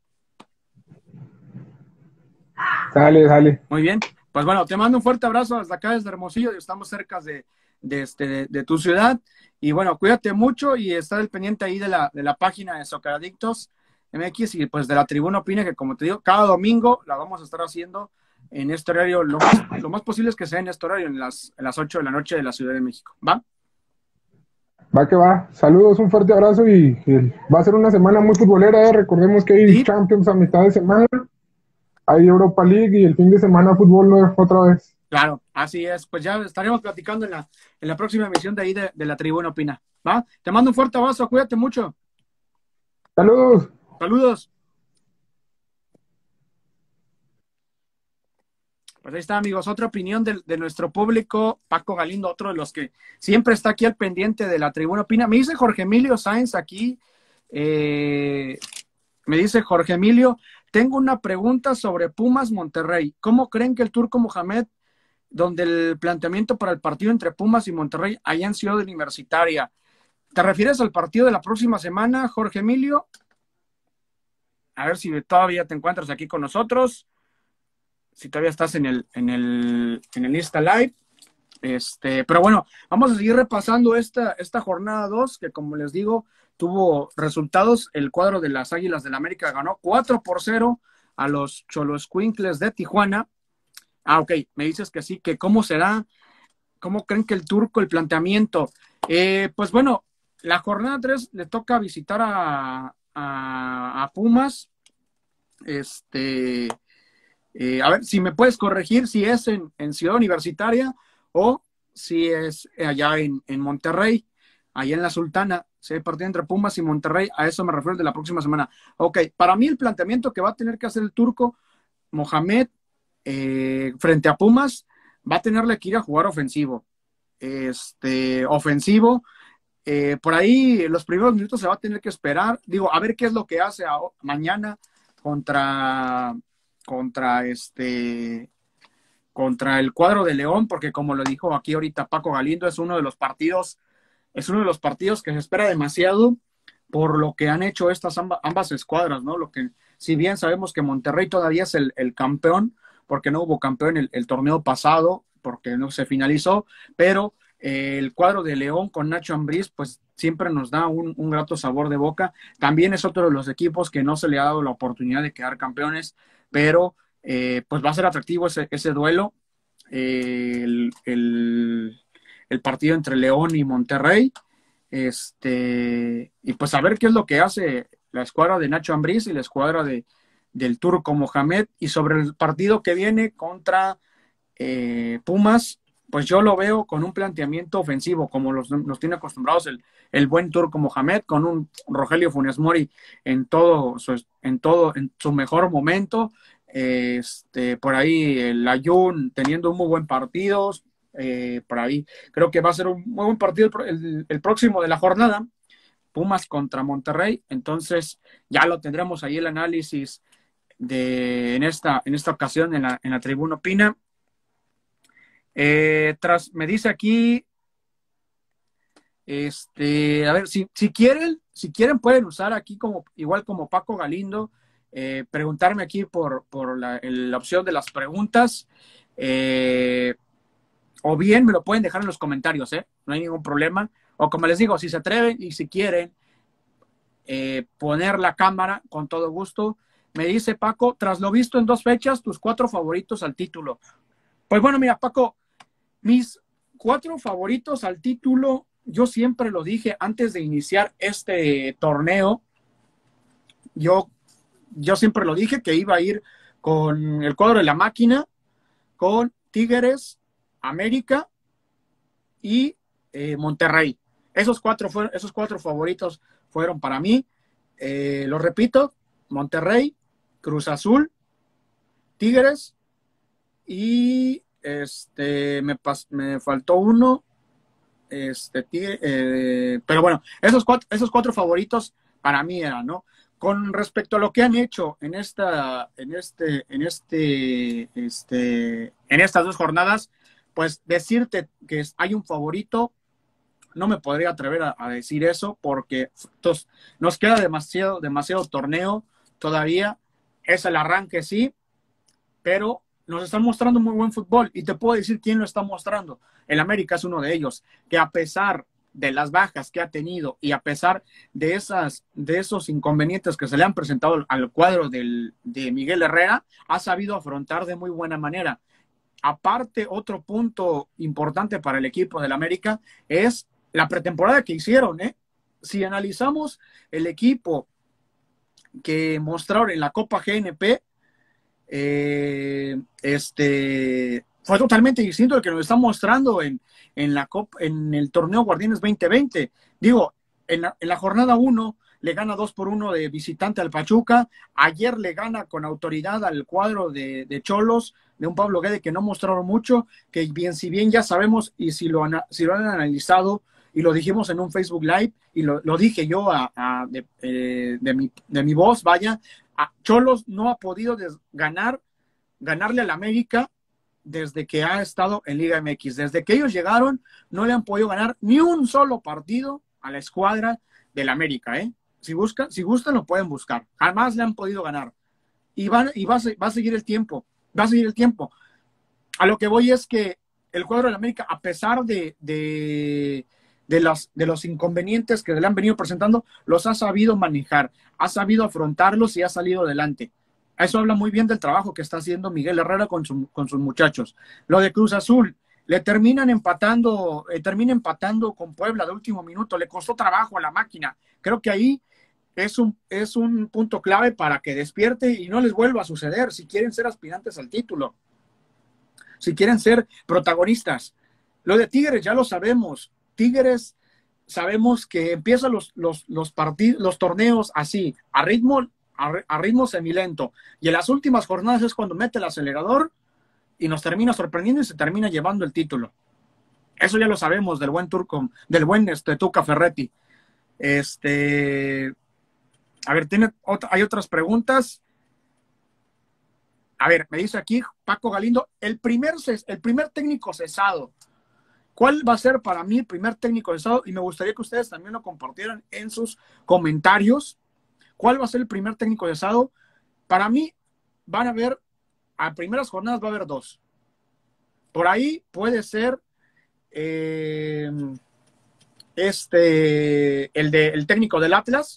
Dale. Muy bien, pues bueno, te mando un fuerte abrazo desde acá, desde Hermosillo, estamos cerca de tu ciudad, y bueno, cuídate mucho y está al pendiente ahí de la página de Socceradictos MX, y pues de la Tribuna Opina, que como te digo, cada domingo la vamos a estar haciendo en este horario, lo más posible es que sea en este horario, en las 8 de la noche de la Ciudad de México. ¿Va? Va que va. Saludos, un fuerte abrazo, y va a ser una semana muy futbolera, Recordemos que hay Champions a mitad de semana, hay Europa League y el fin de semana fútbol otra vez. Claro, así es. Pues ya estaremos platicando en la próxima emisión de ahí de la Tribuna Opina. ¿Va? Te mando un fuerte abrazo, cuídate mucho. Saludos. Saludos. Pues ahí está, amigos, otra opinión de nuestro público, Paco Galindo, otro de los que siempre está aquí al pendiente de la Tribuna Opina. Me dice Jorge Emilio Sáenz aquí, me dice Jorge Emilio, tengo una pregunta sobre Pumas Monterrey. ¿Cómo creen que el Turco Mohamed, donde el planteamiento para el partido entre Pumas y Monterrey allá en Ciudad Universitaria? ¿Te refieres al partido de la próxima semana, Jorge Emilio? A ver si todavía te encuentras aquí con nosotros, si todavía estás en el Insta Live. Pero bueno, vamos a seguir repasando esta jornada 2, que como les digo, tuvo resultados. El cuadro de las Águilas del América ganó 4-0 a los Xoloscuincles de Tijuana. Ok, me dices que sí, que cómo será, cómo creen que el Turco, el planteamiento. Pues bueno, la jornada 3 le toca visitar a Pumas. A ver, si me puedes corregir si es en Ciudad Universitaria o si es allá en Monterrey. allá en la Sultana. Si hay partido entre Pumas y Monterrey, a eso me refiero de la próxima semana. Ok, para mí el planteamiento que va a tener que hacer el turco Mohamed frente a Pumas va a tenerle que ir a jugar ofensivo. Ofensivo. Por ahí los primeros minutos se va a tener que esperar. Digo, a ver qué es lo que hace mañana contra el cuadro de León, porque como lo dijo aquí ahorita Paco Galindo, es uno de los partidos que se espera demasiado por lo que han hecho estas ambas escuadras, ¿no? Lo que, si bien sabemos que Monterrey todavía es el campeón, porque no hubo campeón el torneo pasado, porque no se finalizó, pero el cuadro de León con Nacho Ambriz, pues siempre nos da un grato sabor de boca. También es otro de los equipos que no se le ha dado la oportunidad de quedar campeones, pero pues va a ser atractivo ese duelo, el partido entre León y Monterrey, y pues a ver qué es lo que hace la escuadra de Nacho Ambriz y la escuadra del Turco Mohamed. Y sobre el partido que viene contra Pumas, pues yo lo veo con un planteamiento ofensivo, como nos tiene acostumbrados el buen Turco Mohamed, con un Rogelio Funes Mori en su mejor momento, por ahí el Ayun teniendo un muy buen partido, por ahí creo que va a ser un muy buen partido el próximo de la jornada, Pumas contra Monterrey. Entonces ya lo tendremos ahí el análisis en esta ocasión en la Tribuna Opina. Me dice aquí, a ver, si quieren pueden usar aquí igual como Paco Galindo, preguntarme aquí por la opción de las preguntas, o bien me lo pueden dejar en los comentarios, no hay ningún problema, o como les digo, si se atreven y si quieren poner la cámara, con todo gusto. Me dice Paco, tras lo visto en 2 fechas, tus 4 favoritos al título. Pues bueno, mira, Paco, mis 4 favoritos al título, yo siempre lo dije antes de iniciar este torneo, yo siempre lo dije que iba a ir con el cuadro de la máquina, con Tigres, América y Monterrey. Esos 4 favoritos fueron para mí, lo repito, Monterrey, Cruz Azul, Tigres y me faltó uno, pero bueno, esos cuatro favoritos para mí eran, ¿no? Con respecto a lo que han hecho en estas 2 jornadas, pues decirte que hay un favorito, no me podría atrever a decir eso, porque nos queda demasiado torneo todavía. Es el arranque, sí, pero nos están mostrando muy buen fútbol, y te puedo decir quién lo está mostrando. El América es uno de ellos, que a pesar de las bajas que ha tenido y a pesar de esos inconvenientes que se le han presentado al cuadro de Miguel Herrera, ha sabido afrontar de muy buena manera. Aparte, otro punto importante para el equipo del América es la pretemporada que hicieron, Si analizamos el equipo que mostraron en la Copa GNP, fue totalmente distinto al que nos está mostrando en el torneo Guardianes 2020. Digo, en la jornada 1 le gana 2-1 de visitante al Pachuca. Ayer le gana con autoridad al cuadro de Xolos, de un Pablo Guede que no mostraron mucho, que si bien ya sabemos, y si lo han analizado, y lo dijimos en un Facebook Live, y lo dije yo de mi voz, vaya, Xolos no ha podido ganarle al América desde que ha estado en Liga MX. Desde que ellos llegaron, no le han podido ganar ni un solo partido a la escuadra del América, Si gustan, lo pueden buscar. Jamás le han podido ganar. Y va a seguir el tiempo. Va a seguir el tiempo. A lo que voy es que el cuadro del América, a pesar de los inconvenientes que le han venido presentando, los ha sabido manejar, ha sabido afrontarlos y ha salido adelante. Eso habla muy bien del trabajo que está haciendo Miguel Herrera con sus muchachos. Lo de Cruz Azul, termina empatando con Puebla de último minuto, le costó trabajo a la máquina. Creo que ahí es un punto clave para que despierte y no les vuelva a suceder si quieren ser aspirantes al título, si quieren ser protagonistas. Lo de Tigres ya lo sabemos. Tigres sabemos que empiezan los partidos, los torneos así, a ritmo semilento, y en las últimas jornadas es cuando mete el acelerador y nos termina sorprendiendo y se termina llevando el título. Eso ya lo sabemos del buen Turco, del buen Tuca Ferretti. A ver, hay otras preguntas. A ver, me dice aquí Paco Galindo, el primer técnico cesado. ¿Cuál va a ser para mí el primer técnico cesado? Y me gustaría que ustedes también lo compartieran en sus comentarios. ¿Cuál va a ser el primer técnico cesado? Para mí van a haber, a primeras jornadas va a haber 2. Por ahí puede ser el técnico del Atlas.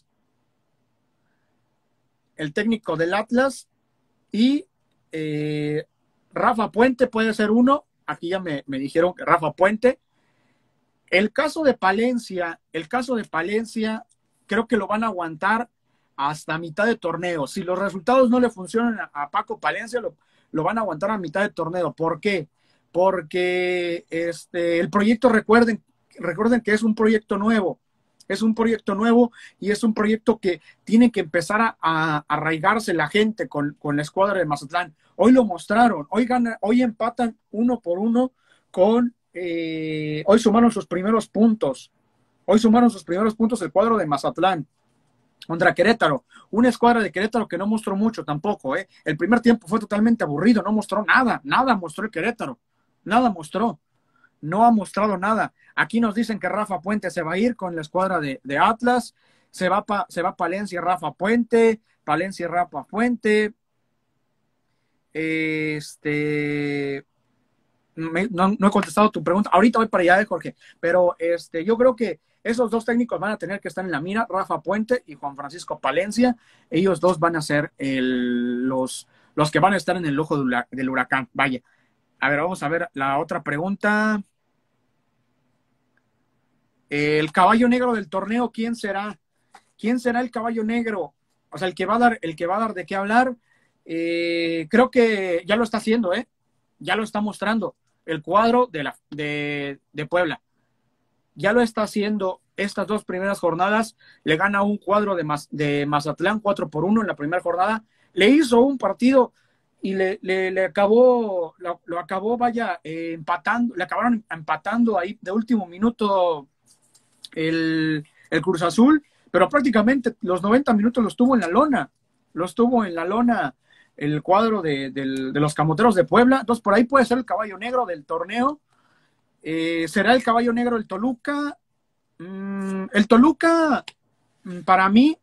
El técnico del Atlas y Rafa Puente puede ser uno. Aquí ya me dijeron que Rafa Puente. El caso de Palencia, creo que lo van a aguantar hasta mitad de torneo. Si los resultados no le funcionan a Paco Palencia, lo van a aguantar a mitad de torneo. ¿Por qué? Porque el proyecto, recuerden que es un proyecto nuevo. Es un proyecto nuevo y es un proyecto que tiene que empezar a arraigarse la gente con la escuadra de Mazatlán. Hoy lo mostraron, hoy empatan 1-1 hoy sumaron sus primeros puntos. El cuadro de Mazatlán contra Querétaro. Una escuadra de Querétaro que no mostró mucho tampoco. El primer tiempo fue totalmente aburrido, no mostró nada mostró el Querétaro. No ha mostrado nada. Aquí nos dicen que Rafa Puente se va a ir con la escuadra de Atlas. Se va Palencia, Rafa Puente. No he contestado tu pregunta. Ahorita voy para allá, Jorge. Pero yo creo que esos 2 técnicos van a tener que estar en la mira, Rafa Puente y Juan Francisco Palencia. Ellos 2 van a ser los que van a estar en el ojo del huracán. Vaya. A ver, vamos a ver la otra pregunta. El caballo negro del torneo, ¿quién será? ¿Quién será el caballo negro? O sea, el que va a dar de qué hablar. Creo que ya lo está haciendo, ya lo está mostrando el cuadro de Puebla. Ya lo está haciendo estas 2 primeras jornadas. Le gana un cuadro de Mazatlán 4-1 en la primera jornada. Le hizo un partido y le acabó, lo acabó, empatando, le acabaron empatando ahí de último minuto el Cruz Azul, pero prácticamente los 90 minutos los tuvo en la lona el cuadro de los Camoteros de Puebla. Entonces por ahí puede ser el caballo negro del torneo. ¿Será el caballo negro el Toluca? El Toluca, para mí,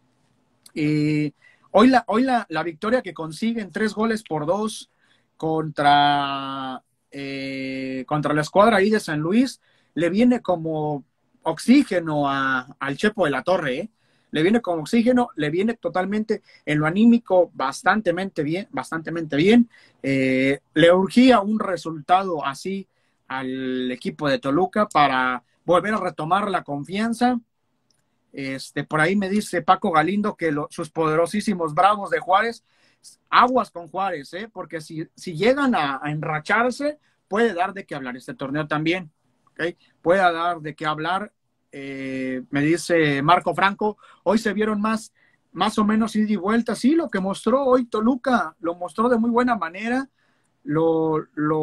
hoy la victoria que consiguen 3-2 contra la escuadra ahí de San Luis, le viene como oxígeno al Chepo de la Torre, le viene como oxígeno, le viene totalmente en lo anímico bastante bien. Le urgía un resultado así al equipo de Toluca para volver a retomar la confianza. Por ahí me dice Paco Galindo que sus poderosísimos Bravos de Juárez, aguas con Juárez, porque si llegan a enracharse, puede dar de qué hablar este torneo también, ¿okay? Puede dar de qué hablar. Me dice Marco Franco, hoy se vieron más o menos ida y vuelta. Sí, lo que mostró hoy Toluca, lo mostró de muy buena manera, lo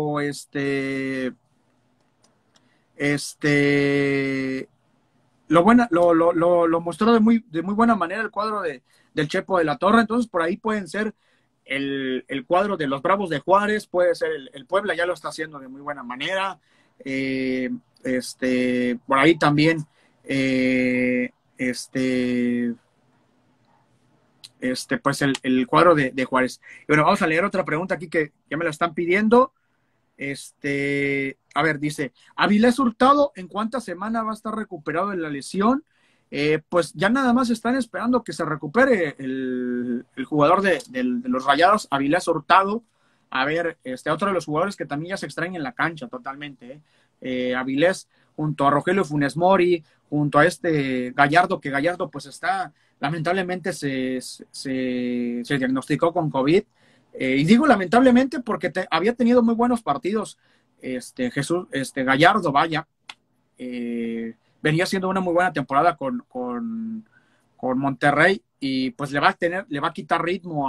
mostró de muy buena manera el cuadro del Chepo de la Torre. Entonces por ahí pueden ser el cuadro de los Bravos de Juárez, puede ser el Puebla, ya lo está haciendo de muy buena manera. Por ahí también pues el cuadro de Juárez. Y bueno, vamos a leer otra pregunta aquí que ya me la están pidiendo. A ver, dice Avilés Hurtado, ¿en cuántas semanas va a estar recuperado de la lesión? Pues ya nada más están esperando que se recupere el jugador de los Rayados, Avilés Hurtado. A ver, otro de los jugadores que también ya se extraen en la cancha totalmente, Avilés, junto a Rogelio Funes Mori, junto a Gallardo, que Gallardo pues está, lamentablemente se diagnosticó con COVID, y digo lamentablemente porque había tenido muy buenos partidos Gallardo, vaya, venía haciendo una muy buena temporada con Monterrey y pues le va a quitar ritmo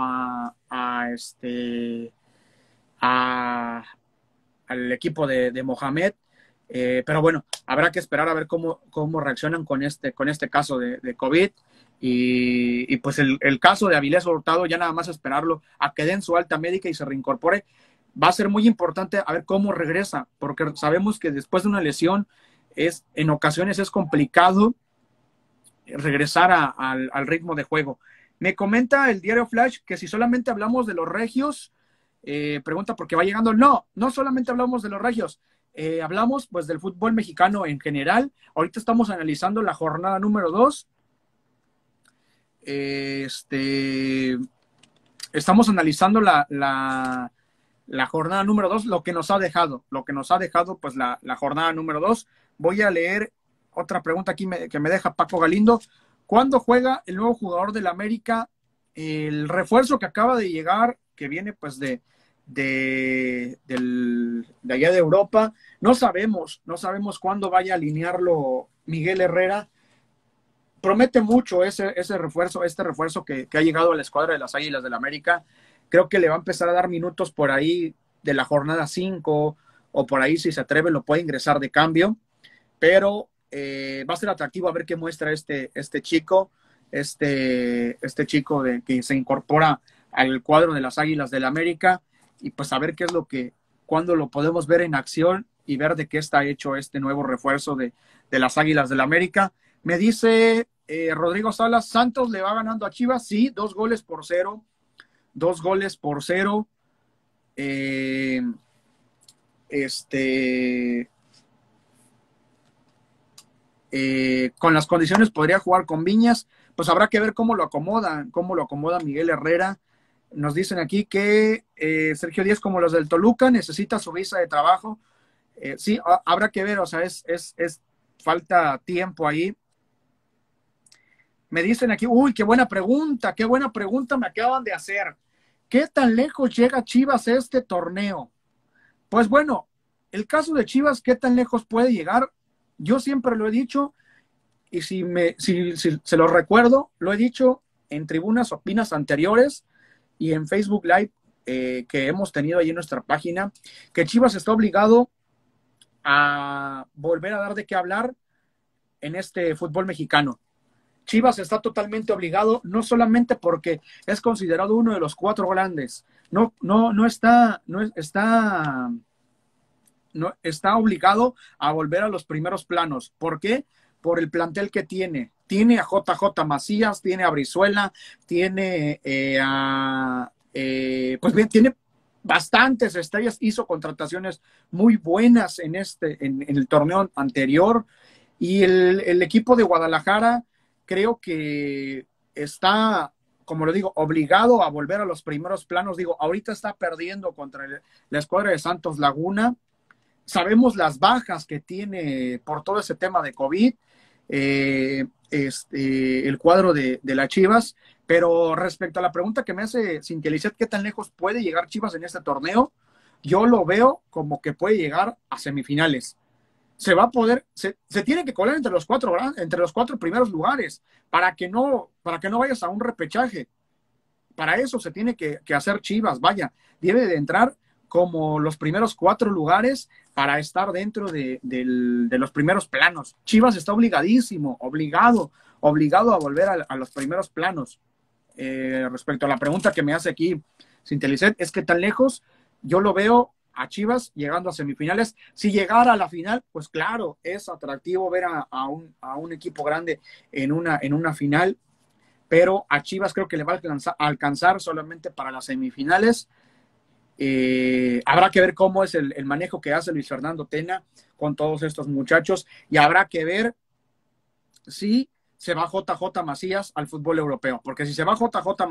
al equipo de Mohamed. Pero bueno, habrá que esperar a ver cómo reaccionan con este caso de COVID. Y pues el caso de Avilés Hurtado, ya nada más esperarlo a que den su alta médica y se reincorpore. Va a ser muy importante a ver cómo regresa, porque sabemos que después de una lesión en ocasiones es complicado regresar al ritmo de juego. Me comenta el diario Flash que si solamente hablamos de los regios, pregunta porque va llegando. No solamente hablamos de los regios, hablamos pues del fútbol mexicano en general. Ahorita estamos analizando la jornada número 2. Estamos analizando la jornada número 2, lo que nos ha dejado pues la jornada número 2. Voy a leer otra pregunta aquí que me deja Paco Galindo. ¿Cuándo juega el nuevo jugador del América? El refuerzo que acaba de llegar, que viene pues de allá de Europa, no sabemos cuándo vaya a alinearlo Miguel Herrera. Promete mucho este refuerzo que ha llegado a la escuadra de las Águilas del América. Creo que le va a empezar a dar minutos por ahí de la jornada 5, o por ahí si se atreve lo puede ingresar de cambio, pero va a ser atractivo a ver qué muestra este chico, este chico que se incorpora al cuadro de las Águilas del América, y pues a ver cuándo lo podemos ver en acción y ver de qué está hecho este nuevo refuerzo de las Águilas del América. Me dice Rodrigo Salas, Santos le va ganando a Chivas, sí, 2-0. 2-0. Con las condiciones podría jugar con Viñas, pues habrá que ver cómo lo acomoda Miguel Herrera. Nos dicen aquí que Sergio Díaz, como los del Toluca, necesita su visa de trabajo. Sí, habrá que ver, o sea, falta tiempo ahí. Me dicen aquí, uy, qué buena pregunta me acaban de hacer. ¿Qué tan lejos llega Chivas este torneo? Pues bueno, el caso de Chivas, ¿qué tan lejos puede llegar? Yo siempre lo he dicho, y si se lo recuerdo, lo he dicho en tribunas opinas anteriores y en Facebook Live que hemos tenido ahí en nuestra página, que Chivas está obligado a volver a dar de qué hablar en este fútbol mexicano. Chivas está totalmente obligado, no solamente porque es considerado uno de los 4 grandes, está obligado a volver a los primeros planos. ¿Por qué? Por el plantel que tiene. Tiene a JJ Macías, tiene a Brizuela, tiene pues bien, tiene bastantes estrellas, hizo contrataciones muy buenas en el torneo anterior, y el equipo de Guadalajara creo que está, como lo digo, obligado a volver a los primeros planos. Digo, ahorita está perdiendo contra la escuadra de Santos Laguna. Sabemos las bajas que tiene por todo ese tema de COVID, el cuadro de las Chivas, pero respecto a la pregunta que me hace Cintia Lisset, ¿qué tan lejos puede llegar Chivas en este torneo? Yo lo veo como que puede llegar a semifinales. Se va a poder, se tiene que colar entre los 4 primeros lugares para que no vayas a un repechaje. Para eso se tiene que hacer Chivas, vaya, debe de entrar como los primeros 4 lugares para estar dentro de los primeros planos. Chivas está obligadísimo, obligado a volver a los primeros planos. Respecto a la pregunta que me hace aquí Cintia Lisset, es que tan lejos, yo lo veo a Chivas llegando a semifinales. Si llegara a la final, pues claro, es atractivo ver a un equipo grande en una final, pero a Chivas creo que le va a alcanzar solamente para las semifinales. Habrá que ver cómo es el manejo que hace Luis Fernando Tena con todos estos muchachos, y habrá que ver si se va JJ Macías al fútbol europeo, porque si se va JJ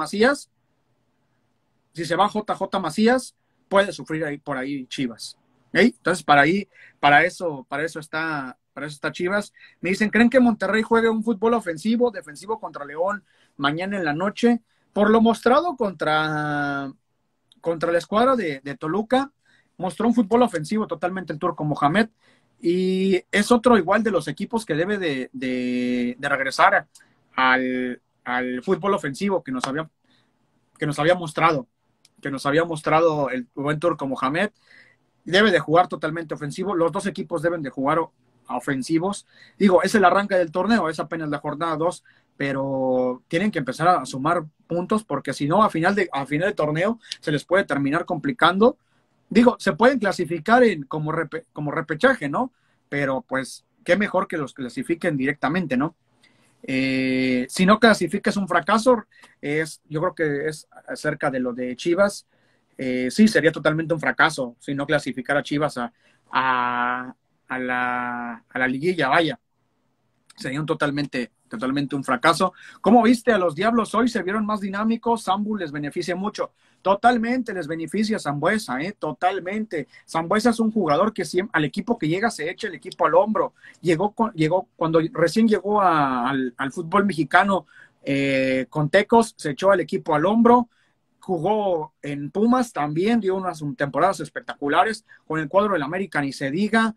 Macías puede sufrir por ahí Chivas. Entonces para eso está Chivas. Me dicen, ¿creen que Monterrey juegue un fútbol defensivo contra León mañana en la noche? Por lo mostrado contra la escuadra de Toluca, mostró un fútbol ofensivo totalmente el turco Mohamed. Y es otro igual de los equipos que debe de regresar al fútbol ofensivo que nos había mostrado el buen Turco Mohamed. Debe de jugar totalmente ofensivo. Los dos equipos deben de jugar ofensivos. Digo, es el arranque del torneo, es apenas la jornada 2, pero tienen que empezar a sumar puntos porque si no, a final de torneo se les puede terminar complicando. Digo, se pueden clasificar como repechaje, ¿no? Pero pues, qué mejor que los clasifiquen directamente, ¿no? Si no clasifica es un fracaso, yo creo que es acerca de lo de Chivas. Sí, sería totalmente un fracaso si no clasificara Chivas a la liguilla, vaya. Sería totalmente un fracaso. ¿Cómo viste a los Diablos hoy? Se vieron más dinámicos. Sambu les beneficia mucho. Totalmente les beneficia a Sambuesa, totalmente. Sambuesa es un jugador que siempre, al equipo que llega se echa el equipo al hombro. Llegó cuando recién llegó al fútbol mexicano con Tecos, se echó al equipo al hombro. Jugó en Pumas también, dio unas temporadas espectaculares. Con el cuadro del América ni se diga.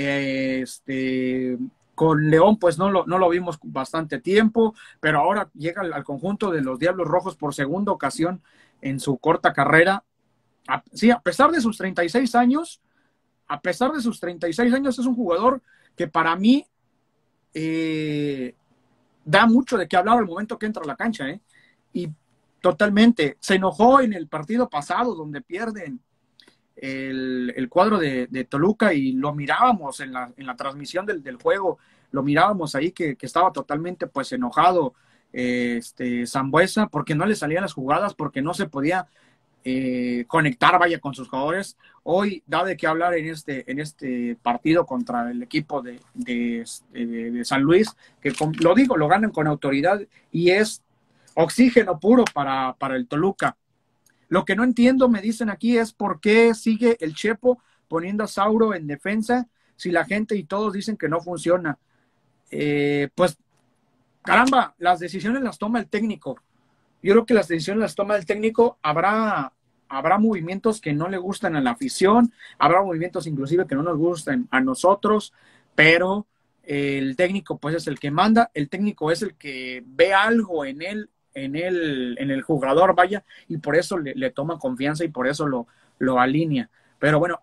Con León pues no lo vimos bastante tiempo, pero ahora llega al conjunto de los Diablos Rojos por segunda ocasión en su corta carrera. Sí, a pesar de sus 36 años, es un jugador que para mí da mucho de qué hablar al momento que entra a la cancha, y totalmente. Se enojó en el partido pasado donde pierden el cuadro de Toluca y lo mirábamos en la transmisión del juego, lo mirábamos ahí que estaba totalmente pues enojado Sambuesa porque no le salían las jugadas, porque no se podía conectar, vaya, con sus jugadores. Hoy da de qué hablar en este partido contra el equipo de San Luis, que lo ganan con autoridad y es oxígeno puro para el Toluca. Lo que no entiendo, me dicen aquí, es por qué sigue el Chepo poniendo a Sauro en defensa si la gente y todos dicen que no funciona. Pues, caramba, las decisiones las toma el técnico. Yo creo que las decisiones las toma el técnico. Habrá movimientos que no le gustan a la afición, habrá movimientos inclusive que no nos gustan a nosotros, pero el técnico pues es el que manda, el técnico es el que ve algo en él, en el jugador, vaya, y por eso le toma confianza y por eso lo alinea. Pero bueno,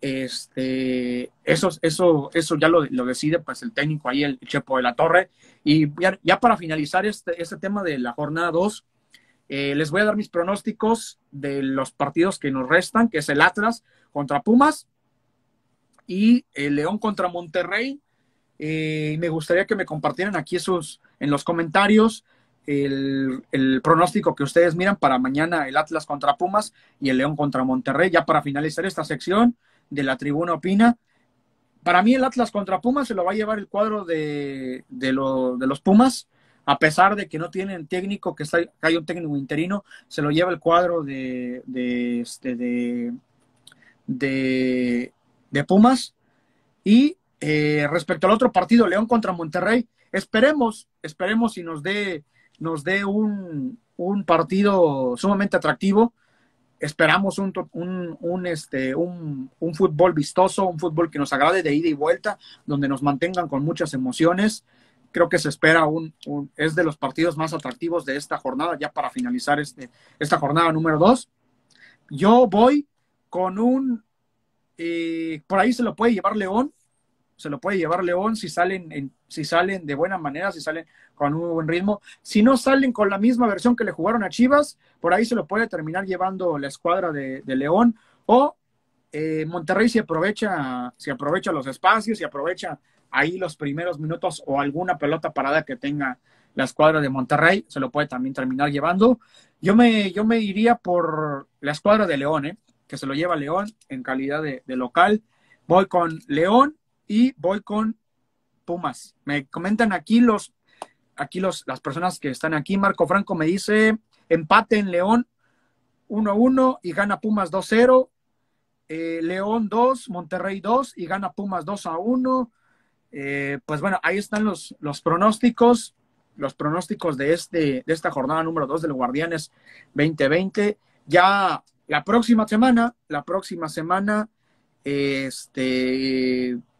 eso ya lo decide pues el técnico ahí, el Chepo de la Torre. Y ya para finalizar este tema de la jornada 2, les voy a dar mis pronósticos de los partidos que nos restan, que es el Atlas contra Pumas y el León contra Monterrey. Me gustaría que me compartieran aquí en los comentarios el pronóstico que ustedes miran para mañana, el Atlas contra Pumas y el León contra Monterrey. Ya para finalizar esta sección de la Tribuna Opina, para mí el Atlas contra Pumas se lo va a llevar el cuadro de los Pumas, a pesar de que no tienen técnico, que hay un técnico interino, se lo lleva el cuadro de Pumas. Y respecto al otro partido, León contra Monterrey, esperemos y nos dé un partido sumamente atractivo. Esperamos un fútbol vistoso, un fútbol que nos agrade de ida y vuelta, donde nos mantengan con muchas emociones. Creo que se espera es de los partidos más atractivos de esta jornada, ya para finalizar esta jornada número 2. Yo voy con por ahí se lo puede llevar León, si salen de buena manera, si salen con un buen ritmo. Si no salen con la misma versión que le jugaron a Chivas, por ahí se lo puede terminar llevando la escuadra de León, o Monterrey si aprovecha los espacios, si aprovecha ahí los primeros minutos o alguna pelota parada que tenga la escuadra de Monterrey, se lo puede también terminar llevando. Yo me iría por la escuadra de León, que se lo lleva León en calidad de local. Voy con León y voy con Pumas. Me comentan aquí las personas que están aquí. Marco Franco me dice empate en León 1-1 y gana Pumas 2-0. León 2, Monterrey 2 y gana Pumas 2-1. Pues bueno, ahí están los pronósticos de esta jornada número 2 del Guardianes 2020. Ya la próxima semana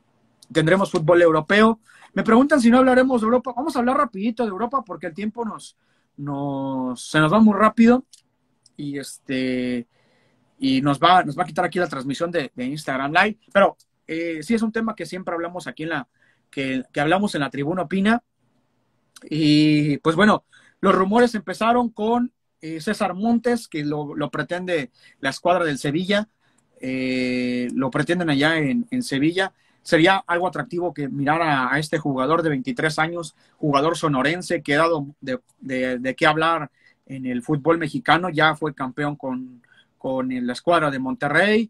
tendremos fútbol europeo. Me preguntan si no hablaremos de Europa. Vamos a hablar rapidito de Europa porque el tiempo se nos va muy rápido y y nos va a quitar aquí la transmisión de Instagram Live. Pero sí es un tema que siempre hablamos aquí que hablamos en la Tribuna Opina. Y pues bueno, los rumores empezaron con César Montes, que lo pretende la escuadra del Sevilla. Lo pretenden allá en Sevilla. Sería algo atractivo que mirara a este jugador de 23 años, jugador sonorense, que ha dado de qué hablar en el fútbol mexicano. Ya fue campeón con la escuadra de Monterrey,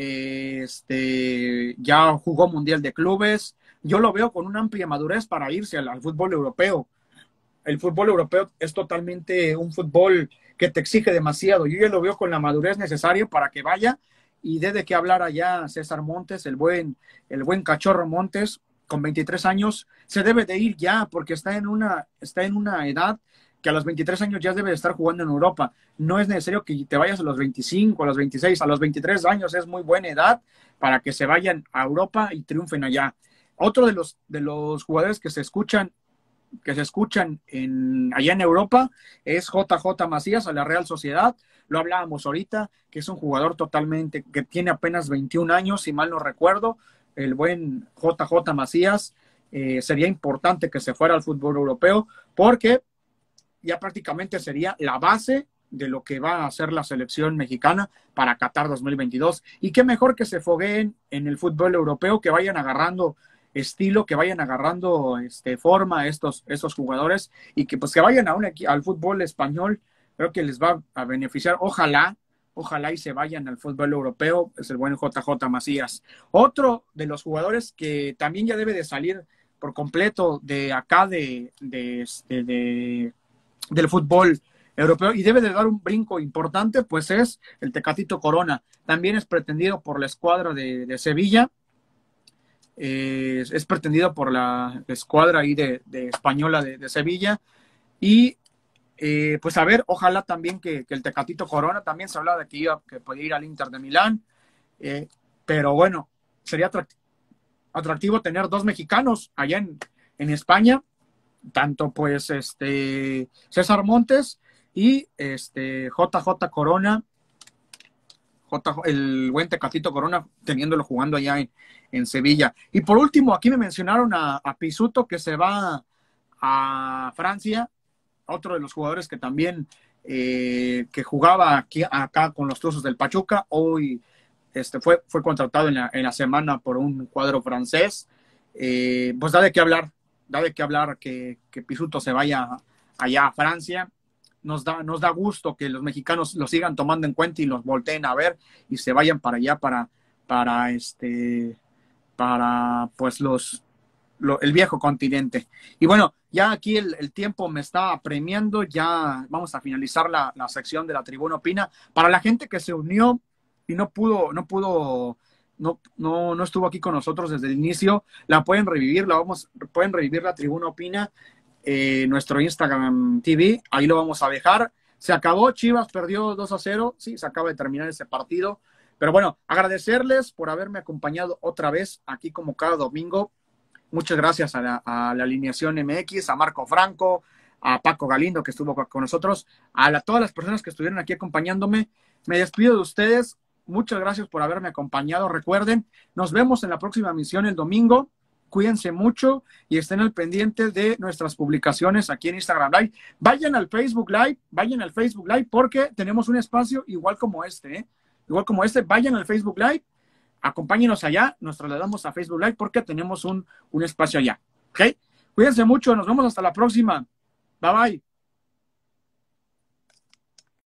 ya jugó Mundial de Clubes. Yo lo veo con una amplia madurez para irse al fútbol europeo. El fútbol europeo es totalmente un fútbol que te exige demasiado. Yo ya lo veo con la madurez necesaria para que vaya y dé de qué hablar allá César Montes, el buen cachorro Montes, con 23 años, se debe de ir ya porque está en una edad que a los 23 años ya debe de estar jugando en Europa. No es necesario que te vayas a los 25, a los 26, a los 23 años es muy buena edad para que se vayan a Europa y triunfen allá. Otro de los jugadores que se escuchan allá en Europa es JJ Macías a la Real Sociedad. Lo hablábamos ahorita, que es un jugador totalmente, que tiene apenas 21 años, si mal no recuerdo. El buen JJ Macías, sería importante que se fuera al fútbol europeo porque ya prácticamente sería la base de lo que va a hacer la selección mexicana para Qatar 2022. Y qué mejor que se fogueen en el fútbol europeo, que vayan agarrando estilo, que vayan agarrando forma estos jugadores y que pues que vayan al fútbol español. Creo que les va a beneficiar. Ojalá y se vayan al fútbol europeo, es el buen JJ Macías. Otro de los jugadores que también ya debe de salir por completo de acá del fútbol europeo y debe de dar un brinco importante, pues es el Tecatito Corona. También es pretendido por la escuadra de Sevilla. Es pretendido por la escuadra ahí de española de Sevilla y pues a ver, ojalá también que el Tecatito Corona, también se hablaba de que podía ir al Inter de Milán, pero bueno, sería atractivo tener dos mexicanos allá en España, tanto pues César Montes y JJ Corona, el buen Tecatito Corona, teniéndolo jugando allá en Sevilla. Y por último, aquí me mencionaron a Pisuto, que se va a Francia, otro de los jugadores que también que jugaba acá con los Tuzos del Pachuca. Hoy fue contratado en la semana por un cuadro francés. Pues da de qué hablar que Pisuto se vaya allá a Francia. Nos da gusto que los mexicanos lo sigan tomando en cuenta y los volteen a ver y se vayan para allá para pues el viejo continente. Y bueno, ya aquí el tiempo me está apremiando, ya vamos a finalizar la sección de la Tribuna Opina. Para la gente que se unió y no estuvo aquí con nosotros desde el inicio, la pueden revivir, pueden revivir la Tribuna Opina, nuestro Instagram TV, ahí lo vamos a dejar. Se acabó, Chivas perdió 2-0, sí, se acaba de terminar ese partido, pero bueno, agradecerles por haberme acompañado otra vez aquí como cada domingo. Muchas gracias a la alineación MX, a Marco Franco, a Paco Galindo que estuvo con nosotros, todas las personas que estuvieron aquí acompañándome. Me despido de ustedes. Muchas gracias por haberme acompañado. Recuerden, nos vemos en la próxima emisión el domingo. Cuídense mucho y estén al pendiente de nuestras publicaciones aquí en Instagram Live. Vayan al Facebook Live porque tenemos un espacio igual como vayan al Facebook Live. Acompáñenos allá, nos trasladamos a Facebook Live porque tenemos un espacio allá. ¿Ok? Cuídense mucho, nos vemos hasta la próxima. Bye bye.